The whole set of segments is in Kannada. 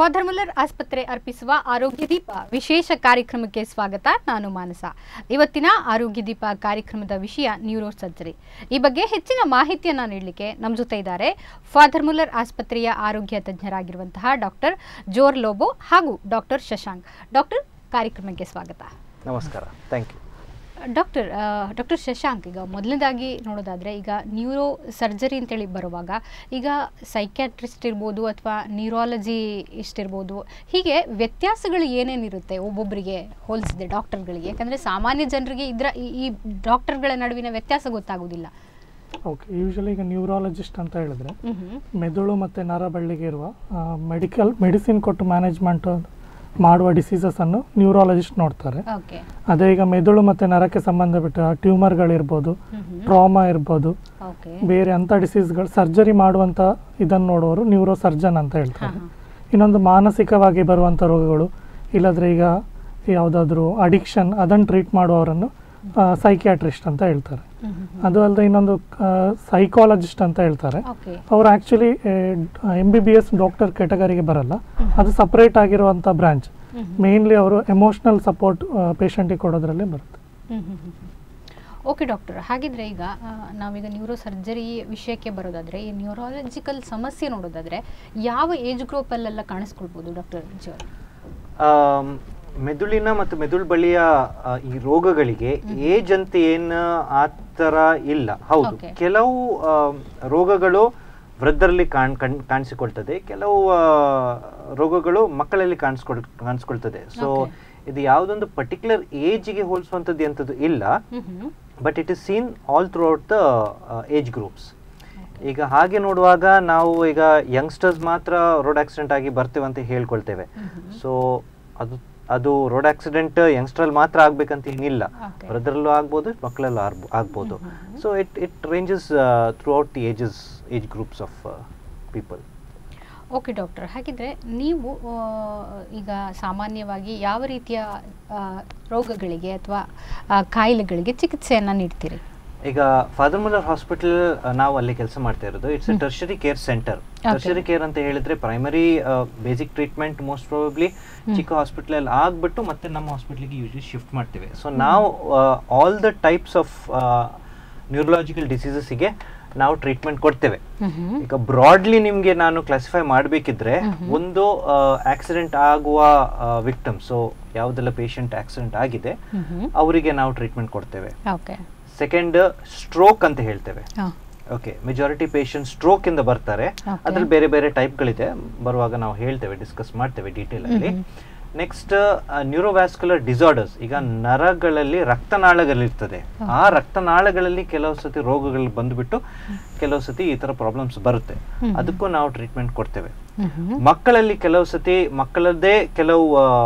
ಫಾದರ್ ಮುಲ್ಲರ್ ಆಸ್ಪತ್ರೆ ಅರ್ಪಿಸುವ ಆರೋಗ್ಯ ದೀಪ ವಿಶೇಷ ಕಾರ್ಯಕ್ರಮಕ್ಕೆ ಸ್ವಾಗತ. ನಾನು ಮಾನಸ. ಇವತ್ತಿನ ಆರೋಗ್ಯ ದೀಪ ಕಾರ್ಯಕ್ರಮದ ವಿಷಯ ನ್ಯೂರೋ ಸರ್ಜರಿ. ಈ ಬಗ್ಗೆ ಹೆಚ್ಚಿನ ಮಾಹಿತಿಯನ್ನು ನೀಡಲಿಕ್ಕೆ ನಮ್ಮ ಜೊತೆ ಇದ್ದಾರೆ ಫಾದರ್ ಮುಲ್ಲರ್ ಆಸ್ಪತ್ರೆಯ ಆರೋಗ್ಯ ತಜ್ಞರಾಗಿರುವಂತಹ ಡಾಕ್ಟರ್ ಜೋರ್ ಲೋಬೋ ಹಾಗೂ ಡಾಕ್ಟರ್ ಶಶಾಂಕ್. ಡಾಕ್ಟರ್, ಕಾರ್ಯಕ್ರಮಕ್ಕೆ ಸ್ವಾಗತ. ನಮಸ್ಕಾರ. Thank you. ಡಾಕ್ಟರ್ ಶಶಾಂಕ್, ಈಗ ಮೊದಲನೇದಾಗಿ ನೋಡೋದಾದರೆ, ಈಗ ನ್ಯೂರೋ ಸರ್ಜರಿ ಅಂತೇಳಿ ಬರುವಾಗ ಈಗ ಸೈಕ್ಯಾಟ್ರಿಸ್ಟ್ ಇರ್ಬೋದು ಅಥವಾ ನ್ಯೂರಾಲಜಿಸ್ಟ್ ಇರ್ಬೋದು, ಹೀಗೆ ವ್ಯತ್ಯಾಸಗಳು ಏನೇನಿರುತ್ತೆ ಒಬ್ಬೊಬ್ಬರಿಗೆ ಹೋಲಿಸಿದೆ ಡಾಕ್ಟರ್ಗಳಿಗೆ? ಯಾಕಂದರೆ ಸಾಮಾನ್ಯ ಜನರಿಗೆ ಈ ಡಾಕ್ಟರ್ಗಳ ನಡುವಿನ ವ್ಯತ್ಯಾಸ ಗೊತ್ತಾಗೋದಿಲ್ಲ. ಓಕೆ, ಯೂಶಲಿ ಈಗ ನ್ಯೂರಾಲಜಿಸ್ಟ್ ಅಂತ ಹೇಳಿದ್ರೆ ಮೆದುಳು ಮತ್ತು ನರಬಳ್ಳಿಗೆ ಇರುವ ಮೆಡಿಸಿನ್ ಕೊಟ್ಟು ಮ್ಯಾನೇಜ್ಮೆಂಟ್ ಮಾಡುವ ಡಿಸೀಸಸನ್ನು ನ್ಯೂರಾಲಜಿಸ್ಟ್ ನೋಡ್ತಾರೆ. ಅದೇ ಈಗ ಮೆದುಳು ಮತ್ತು ನರಕ್ಕೆ ಸಂಬಂಧಪಟ್ಟ ಟ್ಯೂಮರ್ಗಳಿರ್ಬೋದು, ಟ್ರಾಮಾ ಇರ್ಬೋದು, ಬೇರೆ ಅಂಥ ಡಿಸೀಸ್ಗಳು ಸರ್ಜರಿ ಮಾಡುವಂಥ ಇದನ್ನು ನೋಡುವವರು ನ್ಯೂರೋ ಸರ್ಜನ್ ಅಂತ ಹೇಳ್ತಾರೆ. ಇನ್ನೊಂದು ಮಾನಸಿಕವಾಗಿ ಬರುವಂಥ ರೋಗಗಳು, ಇಲ್ಲದ್ರೆ ಈಗ ಯಾವುದಾದ್ರೂ ಅಡಿಕ್ಷನ್, ಅದನ್ನು ಟ್ರೀಟ್ ಮಾಡುವವರನ್ನು ಸೈಕ್ಯಾಟ್ರಿಸ್ಟ್ ಅಂತ ಹೇಳ್ತಾರೆ. ಅದು ಅಲ್ಲದೆ ಇನ್ನೊಂದು ಸೈಕಾಲಜಿಸ್ಟ್ ಅಂತ ಹೇಳ್ತಾರೆ. ಅವರು ಆ್ಯಕ್ಚುಲಿ MBBS ಡಾಕ್ಟರ್ ಕ್ಯಾಟಗರಿಗೆ ಬರಲ್ಲ, ಅದು ಸಪ್ರೇಟ್ ಆಗಿರುವಂಥ ಬ್ರಾಂಚ್. ಮೇನ್ಲಿ ಅವರು ಎಮೋಷ್ನಲ್ ಸಪೋರ್ಟ್ ಪೇಷಂಟಿಗೆ ಕೊಡೋದ್ರಲ್ಲೇ ಬರುತ್ತೆ. ಓಕೆ ಡಾಕ್ಟರ್, ಹಾಗಿದ್ರೆ ಈಗ ನಾವೀಗ ನ್ಯೂರೋ ಸರ್ಜರಿ ವಿಷಯಕ್ಕೆ ಬರೋದಾದರೆ, ಈ ನ್ಯೂರಾಲಜಿಕಲ್ ಸಮಸ್ಯೆ ನೋಡೋದಾದರೆ ಯಾವ ಏಜ್ ಗ್ರೂಪಲ್ಲೆಲ್ಲ ಕಾಣಿಸ್ಕೊಳ್ಬೋದು ಡಾಕ್ಟರ್ ಜೋ? ಮೆದುಳಿನ ಮತ್ತು ಮೆದುಳು ಬಳಿಯ ಈ ರೋಗಗಳಿಗೆ ಏಜ್ ಅಂತ ಏನು ಆ ಥರ ಇಲ್ಲ. ಹೌದು, ಕೆಲವು ರೋಗಗಳು ವೃದ್ಧರಲ್ಲಿ ಕಾಣಿಸಿಕೊಳ್ತದೆ, ಕೆಲವು ರೋಗಗಳು ಮಕ್ಕಳಲ್ಲಿ ಕಾಣಿಸ್ಕೊಳ್ತದೆ. ಸೊ ಇದು ಯಾವುದೊಂದು ಪರ್ಟಿಕ್ಯುಲರ್ ಏಜ್ಗೆ ಹೋಲಿಸುವಂಥದ್ದು ಎಂಥದ್ದು ಇಲ್ಲ, but it is seen all throughout the age groups. ಈಗ ಹಾಗೆ ನೋಡುವಾಗ ನಾವು ಈಗ ಯಂಗ್ಸ್ಟರ್ಸ್ ಮಾತ್ರ ರೋಡ್ ಆಕ್ಸಿಡೆಂಟ್ ಆಗಿ ಬರ್ತೇವೆ ಅಂತ ಹೇಳ್ಕೊಳ್ತೇವೆ. ಸೊ ಅದು ರೋಡ್ ಆಕ್ಸಿಡೆಂಟ್ ಯಂಗ್ಸ್ಟರಲ್ಲಿ ಮಾತ್ರ ಆಗ್ಬೇಕಂತ ಏನಿಲ್ಲ, ವೃದ್ಧರಲ್ಲೂ ಆಗ್ಬೋದು, ಮಕ್ಕಳಲ್ಲೂ ಆಗ್ಬೋದು. So it ranges throughout the age groups of people. Okay doctor, ಹಾಗಿದ್ರೆ ನೀವು ಈಗ ಸಾಮಾನ್ಯವಾಗಿ ಯಾವ ರೀತಿಯ ರೋಗಗಳಿಗೆ ಅಥವಾ ಕಾಯಿಲೆಗಳಿಗೆ ಚಿಕಿತ್ಸೆಯನ್ನು ನೀಡ್ತೀರಿ? ಈಗ ಫಾದರ್ ಮುಲ್ಲರ್ ಹಾಸ್ಪಿಟಲ್ ನಾವು ಅಲ್ಲಿ ಕೆಲಸ ಮಾಡ್ತಾ ಇರೋದು. It's a tertiary care centre. Tertiary care ಅಂತ ಹೇಳಿದ್ರೆ primary basic treatment most probably ಚಿಕ್ಕ ಹಾಸ್ಪಿಟಲ್ ಅಲ್ಲಿ ಆಗ್ಬಿಟ್ಟು ಮತ್ತೆ ನಮ್ಮ ಹಾಸ್ಪಿಟಲ್ಗೆ ಯೂಶಲಿ ಶಿಫ್ಟ್ ಮಾಡ್ತೇವೆ. ಸೊ ನಾವು all the types of neurological ಡಿಸೀಸಸ್ಗೆ ನಾವು ಟ್ರೀಟ್ಮೆಂಟ್ ಕೊಡ್ತೇವೆ. ಈಗ ಬ್ರಾಡ್ಲಿ ನಿಮಗೆ ನಾನು ಕ್ಲಾಸಿಫೈ ಮಾಡಬೇಕಿದ್ರೆ, ಒಂದು ಆಕ್ಸಿಡೆಂಟ್ ಆಗುವ ವಿಕ್ಟಮ್, ಸೊ ಯಾವುದೆಲ್ಲ ಪೇಷಂಟ್ ಆಕ್ಸಿಡೆಂಟ್ ಆಗಿದೆ ಅವರಿಗೆ ನಾವು ಟ್ರೀಟ್ಮೆಂಟ್ ಕೊಡ್ತೇವೆ. ಸೆಕೆಂಡ್, ಸ್ಟ್ರೋಕ್ ಅಂತ ಹೇಳ್ತೇವೆ. ಓಕೆ, ಮೆಜಾರಿಟಿ ಪೇಷಂಟ್ ಸ್ಟ್ರೋಕ್ ಇಂದ ಬರ್ತಾರೆ. ಅದ್ರಲ್ಲಿ ಬೇರೆ ಬೇರೆ ಟೈಪ್ಗಳಿದೆ, ಬರುವಾಗ ನಾವು ಹೇಳ್ತೇವೆ, ಡಿಸ್ಕಸ್ ಮಾಡ್ತೇವೆ ಡೀಟೇಲ್ ಅಲ್ಲಿ. Next, neurovascular disorders. ಈಗ ನರಗಳಲ್ಲಿ ರಕ್ತನಾಳಗಳಿರ್ತದೆ, ಆ ರಕ್ತನಾಳಗಳಲ್ಲಿ ಕೆಲವು ಸತಿ ರೋಗಗಳು ಬಂದ್ಬಿಟ್ಟು ಕೆಲವು ಸತಿ ಈ ತರ ಪ್ರಾಬ್ಲಮ್ಸ್ ಬರುತ್ತೆ, ಅದಕ್ಕೂ ನಾವು ಟ್ರೀಟ್ಮೆಂಟ್ ಕೊಡ್ತೇವೆ. ಮಕ್ಕಳಲ್ಲಿ ಕೆಲವು ಸತಿ ಮಕ್ಕಳದ್ದೇ ಕೆಲವು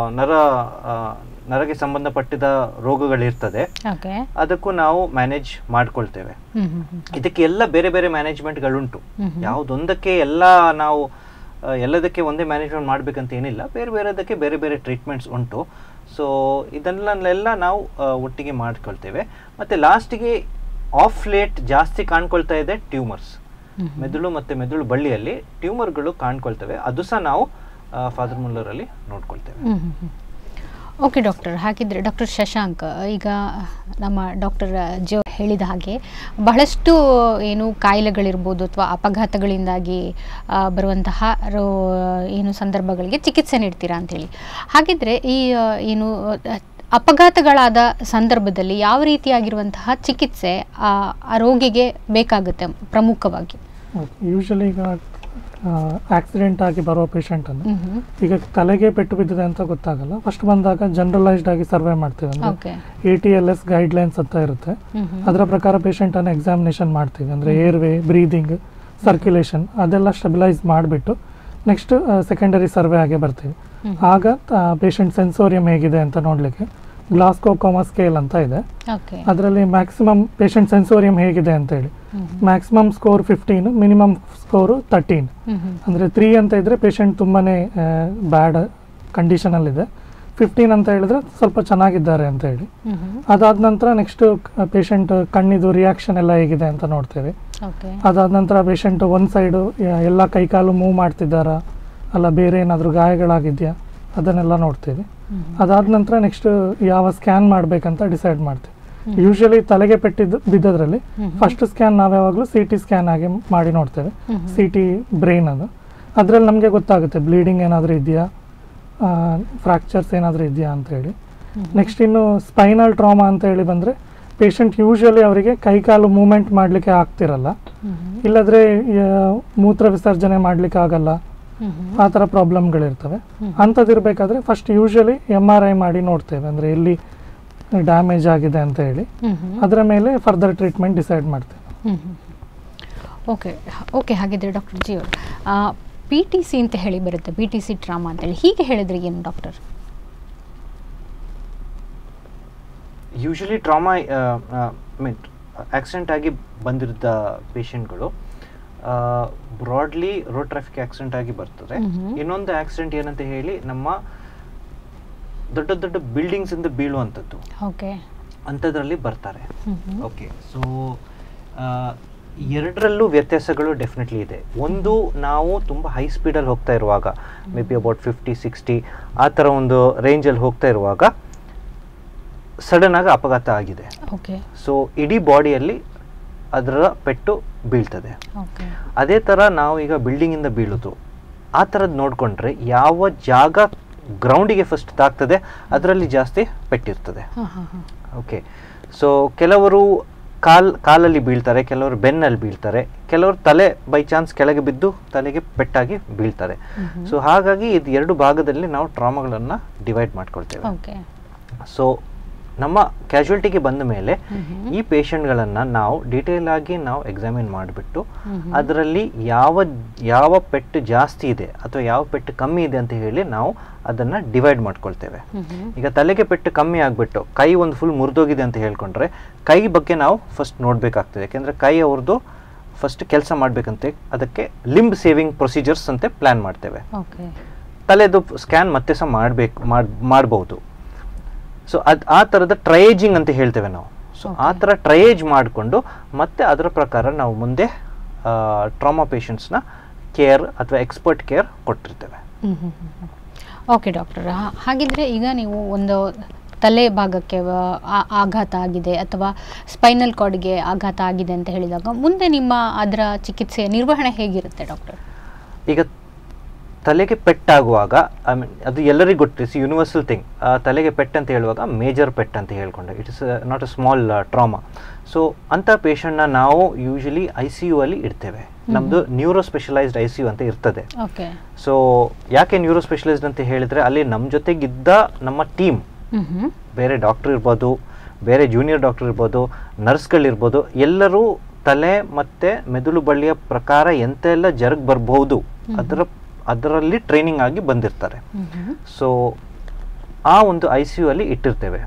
ನರಗೆ ಸಂಬಂಧಪಟ್ಟಿದ ರೋಗಗಳಿರ್ತದೆ, ಅದಕ್ಕೂ ನಾವು ಮ್ಯಾನೇಜ್ ಮಾಡ್ಕೊಳ್ತೇವೆ. ಇದಕ್ಕೆ ಎಲ್ಲ ಬೇರೆ ಬೇರೆ ಮ್ಯಾನೇಜ್ಮೆಂಟ್ಗಳುಂಟು. ಯಾವುದೊಂದಕ್ಕೆ ನಾವು ಎಲ್ಲದಕ್ಕೆ ಒಂದೇ ಮ್ಯಾನೇಜ್ಮೆಂಟ್ ಮಾಡ್ಬೇಕಂತ ಏನಿಲ್ಲ, ಬೇರೆ ಬೇರೆದಕ್ಕೆ ಬೇರೆ ಬೇರೆ ಟ್ರೀಟ್ಮೆಂಟ್ಸ್ ಉಂಟು. ಸೊ ಇದನ್ನೆಲ್ಲ ನಾವು ಒಟ್ಟಿಗೆ ಮಾಡ್ಕೊಳ್ತೇವೆ. ಮತ್ತೆ ಲಾಸ್ಟಿಗೆ ಆಫ್ ಲೇಟ್ ಜಾಸ್ತಿ ಕಾಣ್ಕೊಳ್ತಾ ಇದೆ ಟ್ಯೂಮರ್ಸ್. ಮೆದುಳು ಮತ್ತೆ ಮೆದುಳು ಬಳ್ಳಿಯಲ್ಲಿ ಟ್ಯೂಮರ್ಗಳು ಕಾಣ್ಕೊಳ್ತವೆ, ಅದು ಸಹ ನಾವು ಫಾದರ್ ಮುಲ್ಲರ್ ಅಲ್ಲಿ ನೋಡ್ಕೊಳ್ತೇವೆ. ಓಕೆ ಡಾಕ್ಟರ್, ಹಾಗಿದ್ರೆ ಡಾಕ್ಟರ್ ಶಶಾಂಕ್, ಈಗ ನಮ್ಮ ಡಾಕ್ಟರ್ ಜೋ ಹೇಳಿದ ಹಾಗೆ ಬಹಳಷ್ಟು ಕಾಯಿಲೆಗಳಿರ್ಬೋದು ಅಥವಾ ಅಪಘಾತಗಳಿಂದಾಗಿ ಬರುವಂತಹ ಸಂದರ್ಭಗಳಿಗೆ ಚಿಕಿತ್ಸೆ ನೀಡ್ತೀರಾ ಅಂಥೇಳಿ. ಹಾಗಿದ್ರೆ ಈ ಅಪಘಾತಗಳಾದ ಸಂದರ್ಭದಲ್ಲಿ ಯಾವ ರೀತಿಯಾಗಿರುವಂತಹ ಚಿಕಿತ್ಸೆ ಆ ರೋಗಿಗೆ ಬೇಕಾಗುತ್ತೆ ಪ್ರಮುಖವಾಗಿ? ಯೂಶಲಿ ಈಗ ಆಕ್ಸಿಡೆಂಟ್ ಆಗಿ ಬರುವ ಪೇಷಂಟನ್ನು ಈಗ ತಲೆಗೆ ಪೆಟ್ಟು ಬಿದ್ದಿದೆ ಅಂತ ಗೊತ್ತಾಗಲ್ಲ. ಫಸ್ಟ್ ಬಂದಾಗ ಜನರಲೈಸ್ಡ್ ಆಗಿ ಸರ್ವೆ ಮಾಡ್ತೀವಿ, ಅಂದರೆ ATLS ಗೈಡ್ಲೈನ್ಸ್ ಅಂತ ಇರುತ್ತೆ, ಅದರ ಪ್ರಕಾರ ಪೇಷಂಟನ್ನು ಎಕ್ಸಾಮಿನೇಷನ್ ಮಾಡ್ತೀವಿ. ಅಂದರೆ ಏರ್ವೇ, ಬ್ರೀದಿಂಗ್, ಸರ್ಕ್ಯುಲೇಷನ್ ಅದೆಲ್ಲ ಸ್ಟೆಬಿಲೈಸ್ ಮಾಡಿಬಿಟ್ಟು ನೆಕ್ಸ್ಟ್ ಸೆಕೆಂಡರಿ ಸರ್ವೆ ಆಗಿ ಬರ್ತೀವಿ. ಆಗ ಪೇಷಂಟ್ ಸೆನ್ಸೋರಿಯಂ ಹೇಗಿದೆ ಅಂತ ನೋಡಲಿಕ್ಕೆ ಗ್ಲಾಸ್ಗೋ ಕೋಮಾ ಸ್ಕೇಲ್ ಅಂತ ಇದೆ, ಅದರಲ್ಲಿ ಮ್ಯಾಕ್ಸಿಮಮ್ ಪೇಷಂಟ್ ಸೆನ್ಸೋರಿಯಂ ಹೇಗಿದೆ ಅಂತ ಹೇಳಿ ಮ್ಯಾಕ್ಸಿಮಮ್ ಸ್ಕೋರ್ 15, ಮಿನಿಮಮ್ ಸ್ಕೋರು 13. ಅಂದರೆ 3 ಅಂತ ಇದ್ದರೆ ಪೇಷಂಟ್ ತುಂಬಾ ಬ್ಯಾಡ್ ಕಂಡೀಷನಲ್ಲಿದೆ, 15 ಅಂತ ಹೇಳಿದ್ರೆ ಸ್ವಲ್ಪ ಚೆನ್ನಾಗಿದ್ದಾರೆ ಅಂತ ಹೇಳಿ. ಅದಾದ ನಂತರ ನೆಕ್ಸ್ಟ್ ಪೇಷಂಟ್ ಕಣ್ಣಿದು ರಿಯಾಕ್ಷನ್ ಎಲ್ಲ ಹೇಗಿದೆ ಅಂತ ನೋಡ್ತೇವೆ. ಅದಾದ ನಂತರ ಪೇಷಂಟ್ ಒಂದು ಸೈಡು ಎಲ್ಲ ಕೈಕಾಲು ಮೂವ್ ಮಾಡ್ತಿದ್ದಾರಾ ಅಲ್ಲ ಬೇರೆ ಏನಾದರೂ ಗಾಯಗಳಾಗಿದೆಯಾ ಅದನ್ನೆಲ್ಲ ನೋಡ್ತೀವಿ. ಅದಾದ ನಂತರ ನೆಕ್ಸ್ಟ್ ಯಾವ ಸ್ಕ್ಯಾನ್ ಮಾಡಬೇಕಂತ ಡಿಸೈಡ್ ಮಾಡ್ತೀವಿ. ಯೂಶಲಿ ತಲೆಗೆ ಬಿದ್ದದ್ರಲ್ಲಿ ಫಸ್ಟ್ ಸ್ಕ್ಯಾನ್ ನಾವು ಯಾವಾಗಲೂ CT ಸ್ಕ್ಯಾನ್ ಆಗಿ ಮಾಡಿ ನೋಡ್ತೇವೆ. CT ಬ್ರೈನ್ ಅದು, ಅದರಲ್ಲಿ ನಮಗೆ ಗೊತ್ತಾಗುತ್ತೆ ಬ್ಲೀಡಿಂಗ್ ಏನಾದರೂ ಇದೆಯಾ, ಫ್ರ್ಯಾಕ್ಚರ್ಸ್ ಏನಾದರೂ ಇದೆಯಾ ಅಂತ ಹೇಳಿ. ನೆಕ್ಸ್ಟ್ ಇನ್ನು ಸ್ಪೈನಲ್ ಟ್ರಾಮಾ ಅಂತ ಹೇಳಿ ಬಂದರೆ ಪೇಷಂಟ್ ಯೂಶಲಿ ಅವರಿಗೆ ಕೈಕಾಲು ಮೂವ್ಮೆಂಟ್ ಮಾಡಲಿಕ್ಕೆ ಆಗ್ತಿರಲ್ಲ, ಇಲ್ಲದ್ರೆ ಮೂತ್ರ ವಿಸರ್ಜನೆ ಮಾಡಲಿಕ್ಕೆ ಆಗಲ್ಲ, ಆ ಥರ ಪ್ರಾಬ್ಲಮ್ಗಳಿರ್ತವೆ. ಅಂಥದ್ದಿರಬೇಕಾದ್ರೆ ಫಸ್ಟ್ ಯೂಶಲಿ MRI ಮಾಡಿ ನೋಡ್ತೇವೆ, ಅಂದರೆ ಎಲ್ಲಿ ಡ್ಯಾಮೇಜ್ ಆಗಿದೆ ಅಂತ ಹೇಳಿ ಅದರ ಮೇಲೆ ಫರ್ದರ್ ಟ್ರೀಟ್ಮೆಂಟ್ ಡಿಸೈಡ್ ಮಾಡ್ತೇವೆ. ಓಕೆ ಓಕೆ ಹಾಗಿದ್ರೆ ಡಾಕ್ಟರ್ ಜಿ ಅವರು PTC ಅಂತ ಹೇಳಿ ಬರುತ್ತೆ, PTC ಟ್ರಾಮಾ ಅಂತೇಳಿ, ಹೀಗೆ ಹೇಳಿದ್ರೆ ಏನು doctor? Usually trauma mean accident ಆಗಿ ಬಂದಿದ್ದ ಪೇಷಂಟ್ಗಳು ಬ್ರಾಡ್ಲಿ ರೋಡ್ ಟ್ರಾಫಿಕ್ ಆಕ್ಸಿಡೆಂಟ್ ಆಗಿ ಬರ್ತದೆ. ಇನ್ನೊಂದು ಆಕ್ಸಿಡೆಂಟ್ ಏನಂತ ಹೇಳಿ ನಮ್ಮ ದೊಡ್ಡ ದೊಡ್ಡ ಬಿಲ್ಡಿಂಗ್ಸ್ ಇಂದ ಬೀಳುವಂಥದ್ದು, ಅಂಥದ್ರಲ್ಲಿ ಬರ್ತಾರೆ. ಓಕೆ, ಸೊ ಎರಡರಲ್ಲೂ ವ್ಯತ್ಯಾಸಗಳು ಡೆಫಿನೆಟ್ಲಿ ಇದೆ. ಒಂದು, ನಾವು ತುಂಬ ಹೈ ಸ್ಪೀಡಲ್ಲಿ ಹೋಗ್ತಾ ಇರುವಾಗ, ಮೇ ಬಿ ಅಬೌಟ್ 50-60 ಆ ಥರ ಒಂದು ರೇಂಜಲ್ಲಿ ಹೋಗ್ತಾ ಇರುವಾಗ ಸಡನ್ ಆಗಿ ಅಪಘಾತ ಆಗಿದೆ. ಸೊ ಇಡೀ ಬಾಡಿಯಲ್ಲಿ ಅದರ ಪೆಟ್ಟು ಬೀಳ್ತದೆ. ಅದೇ ಥರ ನಾವು ಈಗ ಬಿಲ್ಡಿಂಗಿಂದ ಬೀಳೋದು ಆ ಥರದ್ದು ನೋಡಿಕೊಂಡ್ರೆ ಯಾವ ಜಾಗ ಗ್ರೌಂಡಿಗೆ ಫಸ್ಟ್ ತಾಗ್ತದೆ ಅದರಲ್ಲಿ ಜಾಸ್ತಿ ಪೆಟ್ಟಿರ್ತದೆ. ಓಕೆ, ಸೊ ಕೆಲವರು ಕಾಲಲ್ಲಿ ಬೀಳ್ತಾರೆ, ಕೆಲವರು ಬೆನ್ನಲ್ಲಿ ಬೀಳ್ತಾರೆ, ಕೆಲವರು ತಲೆ ಬೈ ಚಾನ್ಸ್ ಕೆಳಗೆ ಬಿದ್ದು ತಲೆಗೆ ಪೆಟ್ಟಾಗಿ ಬೀಳ್ತಾರೆ. ಸೊ ಹಾಗಾಗಿ ಇದು ಎರಡು ಭಾಗದಲ್ಲಿ ನಾವು ಟ್ರಾಮಾಗಳನ್ನು ಡಿವೈಡ್ ಮಾಡ್ಕೊಳ್ತೇವೆ. ಸೊ ನಮ್ಮ ಕ್ಯಾಶುಯಾಲಿಟಿಗೆ ಬಂದ ಮೇಲೆ ಈ ಪೇಷಂಟ್ಗಳನ್ನು ನಾವು ಡೀಟೇಲ್ ಆಗಿ ನಾವು ಎಕ್ಸಾಮಿನ್ ಮಾಡಿಬಿಟ್ಟು ಅದರಲ್ಲಿ ಯಾವ ಪೆಟ್ಟು ಜಾಸ್ತಿ ಇದೆ ಅಥವಾ ಯಾವ ಪೆಟ್ಟು ಕಮ್ಮಿ ಇದೆ ಅಂತ ಹೇಳಿ ನಾವು ಅದನ್ನು ಡಿವೈಡ್ ಮಾಡ್ಕೊಳ್ತೇವೆ. ಈಗ ತಲೆಗೆ ಪೆಟ್ಟು ಕಮ್ಮಿ ಆಗಿಬಿಟ್ಟು ಕೈ ಒಂದು ಫುಲ್ ಮುರಿದೋಗಿದೆ ಅಂತ ಹೇಳ್ಕೊಂಡ್ರೆ ಕೈ ಬಗ್ಗೆ ನಾವು ಫಸ್ಟ್ ನೋಡಬೇಕಾಗ್ತದೆ. ಯಾಕೆಂದರೆ ಕೈ ಅವ್ರದ್ದು ಫಸ್ಟ್ ಕೆಲಸ ಮಾಡಬೇಕಂತೆ, ಅದಕ್ಕೆ ಲಿಂಬ್ ಸೇವಿಂಗ್ ಪ್ರೊಸೀಜರ್ಸ್ ಅಂತ ಪ್ಲ್ಯಾನ್ ಮಾಡ್ತೇವೆ. ತಲೆದು ಸ್ಕ್ಯಾನ್ ಮತ್ತೆ ಸಹ ಮಾಡ್ಬೋದು. ಸೊ ಆ ಥರದ ಟ್ರಯೇಜಿಂಗ್ ಅಂತ ಹೇಳ್ತೇವೆ ನಾವು. ಸೊ ಆ ಥರ ಟ್ರಯೇಜ್ ಮಾಡಿಕೊಂಡು ಮತ್ತೆ ಅದರ ಪ್ರಕಾರ ನಾವು ಮುಂದೆ ಟ್ರಾಮಾ ಪೇಷಂಟ್ಸ್ನ ಕೇರ್ ಅಥವಾ ಎಕ್ಸ್ಪರ್ಟ್ ಕೇರ್ ಕೊಟ್ಟಿರ್ತೇವೆ. ಓಕೆ ಡಾಕ್ಟರ್, ಹಾಗಿದ್ರೆ ಈಗ ನೀವು ಒಂದು ತಲೆ ಭಾಗಕ್ಕೆ ಆಘಾತ ಆಗಿದೆ ಅಥವಾ ಸ್ಪೈನಲ್ ಕಾರ್ಡ್ಗೆ ಆಘಾತ ಆಗಿದೆ ಅಂತ ಹೇಳಿದಾಗ ಮುಂದೆ ನಿಮ್ಮ ಅದರ ಚಿಕಿತ್ಸೆ ನಿರ್ವಹಣೆ ಹೇಗಿರುತ್ತೆ ಡಾಕ್ಟರ್? ಈಗ ತಲೆಗೆ ಪೆಟ್ಟಾಗುವಾಗ ಅದು ಎಲ್ಲರಿಗೂ ಗೊತ್ತಿದೆ, ಯೂನಿವರ್ಸಲ್ ಥಿಂಗ್. ತಲೆಗೆ ಪೆಟ್ಟು ಅಂತ ಹೇಳುವಾಗ ಮೇಜರ್ ಪೆಟ್ ಅಂತ ಹೇಳ್ಕೊಂಡೆ, it is not a small trauma. So ಅಂಥ ಪೇಷಂಟ್ನ ನಾವು ಯೂಶಲಿ ICU ಅಲ್ಲಿ ಇಡ್ತೇವೆ. ನಮ್ಮದು ನ್ಯೂರೋ ಸ್ಪೆಷಲೈಸ್ಡ್ ICU ಅಂತ ಇರ್ತದೆ. ಸೊ ಯಾಕೆ ನ್ಯೂರೋ ಸ್ಪೆಷಲೈಸ್ಡ್ ಅಂತ ಹೇಳಿದರೆ ಅಲ್ಲಿ ನಮ್ಮ ಜೊತೆಗಿದ್ದ ನಮ್ಮ ಟೀಮ್, ಬೇರೆ ಡಾಕ್ಟರ್ ಇರ್ಬೋದು, ಬೇರೆ ಜೂನಿಯರ್ ಡಾಕ್ಟರ್ ಇರ್ಬೋದು, ನರ್ಸ್ಗಳಿರ್ಬೋದು, ಎಲ್ಲರೂ ತಲೆ ಮತ್ತು ಮೆದುಳು ಬಳ್ಳಿಯ ಪ್ರಕಾರ ಎಂತೆಲ್ಲ ಜರುಗ್ ಬರ್ಬೋದು ಅದರಲ್ಲಿ ಟ್ರೈನಿಂಗ್ ಆಗಿ ಬಂದಿರ್ತಾರೆ. ಸೊ ಆ ಒಂದು ICU ಅಲ್ಲಿ ಇಟ್ಟಿರ್ತೇವೆ.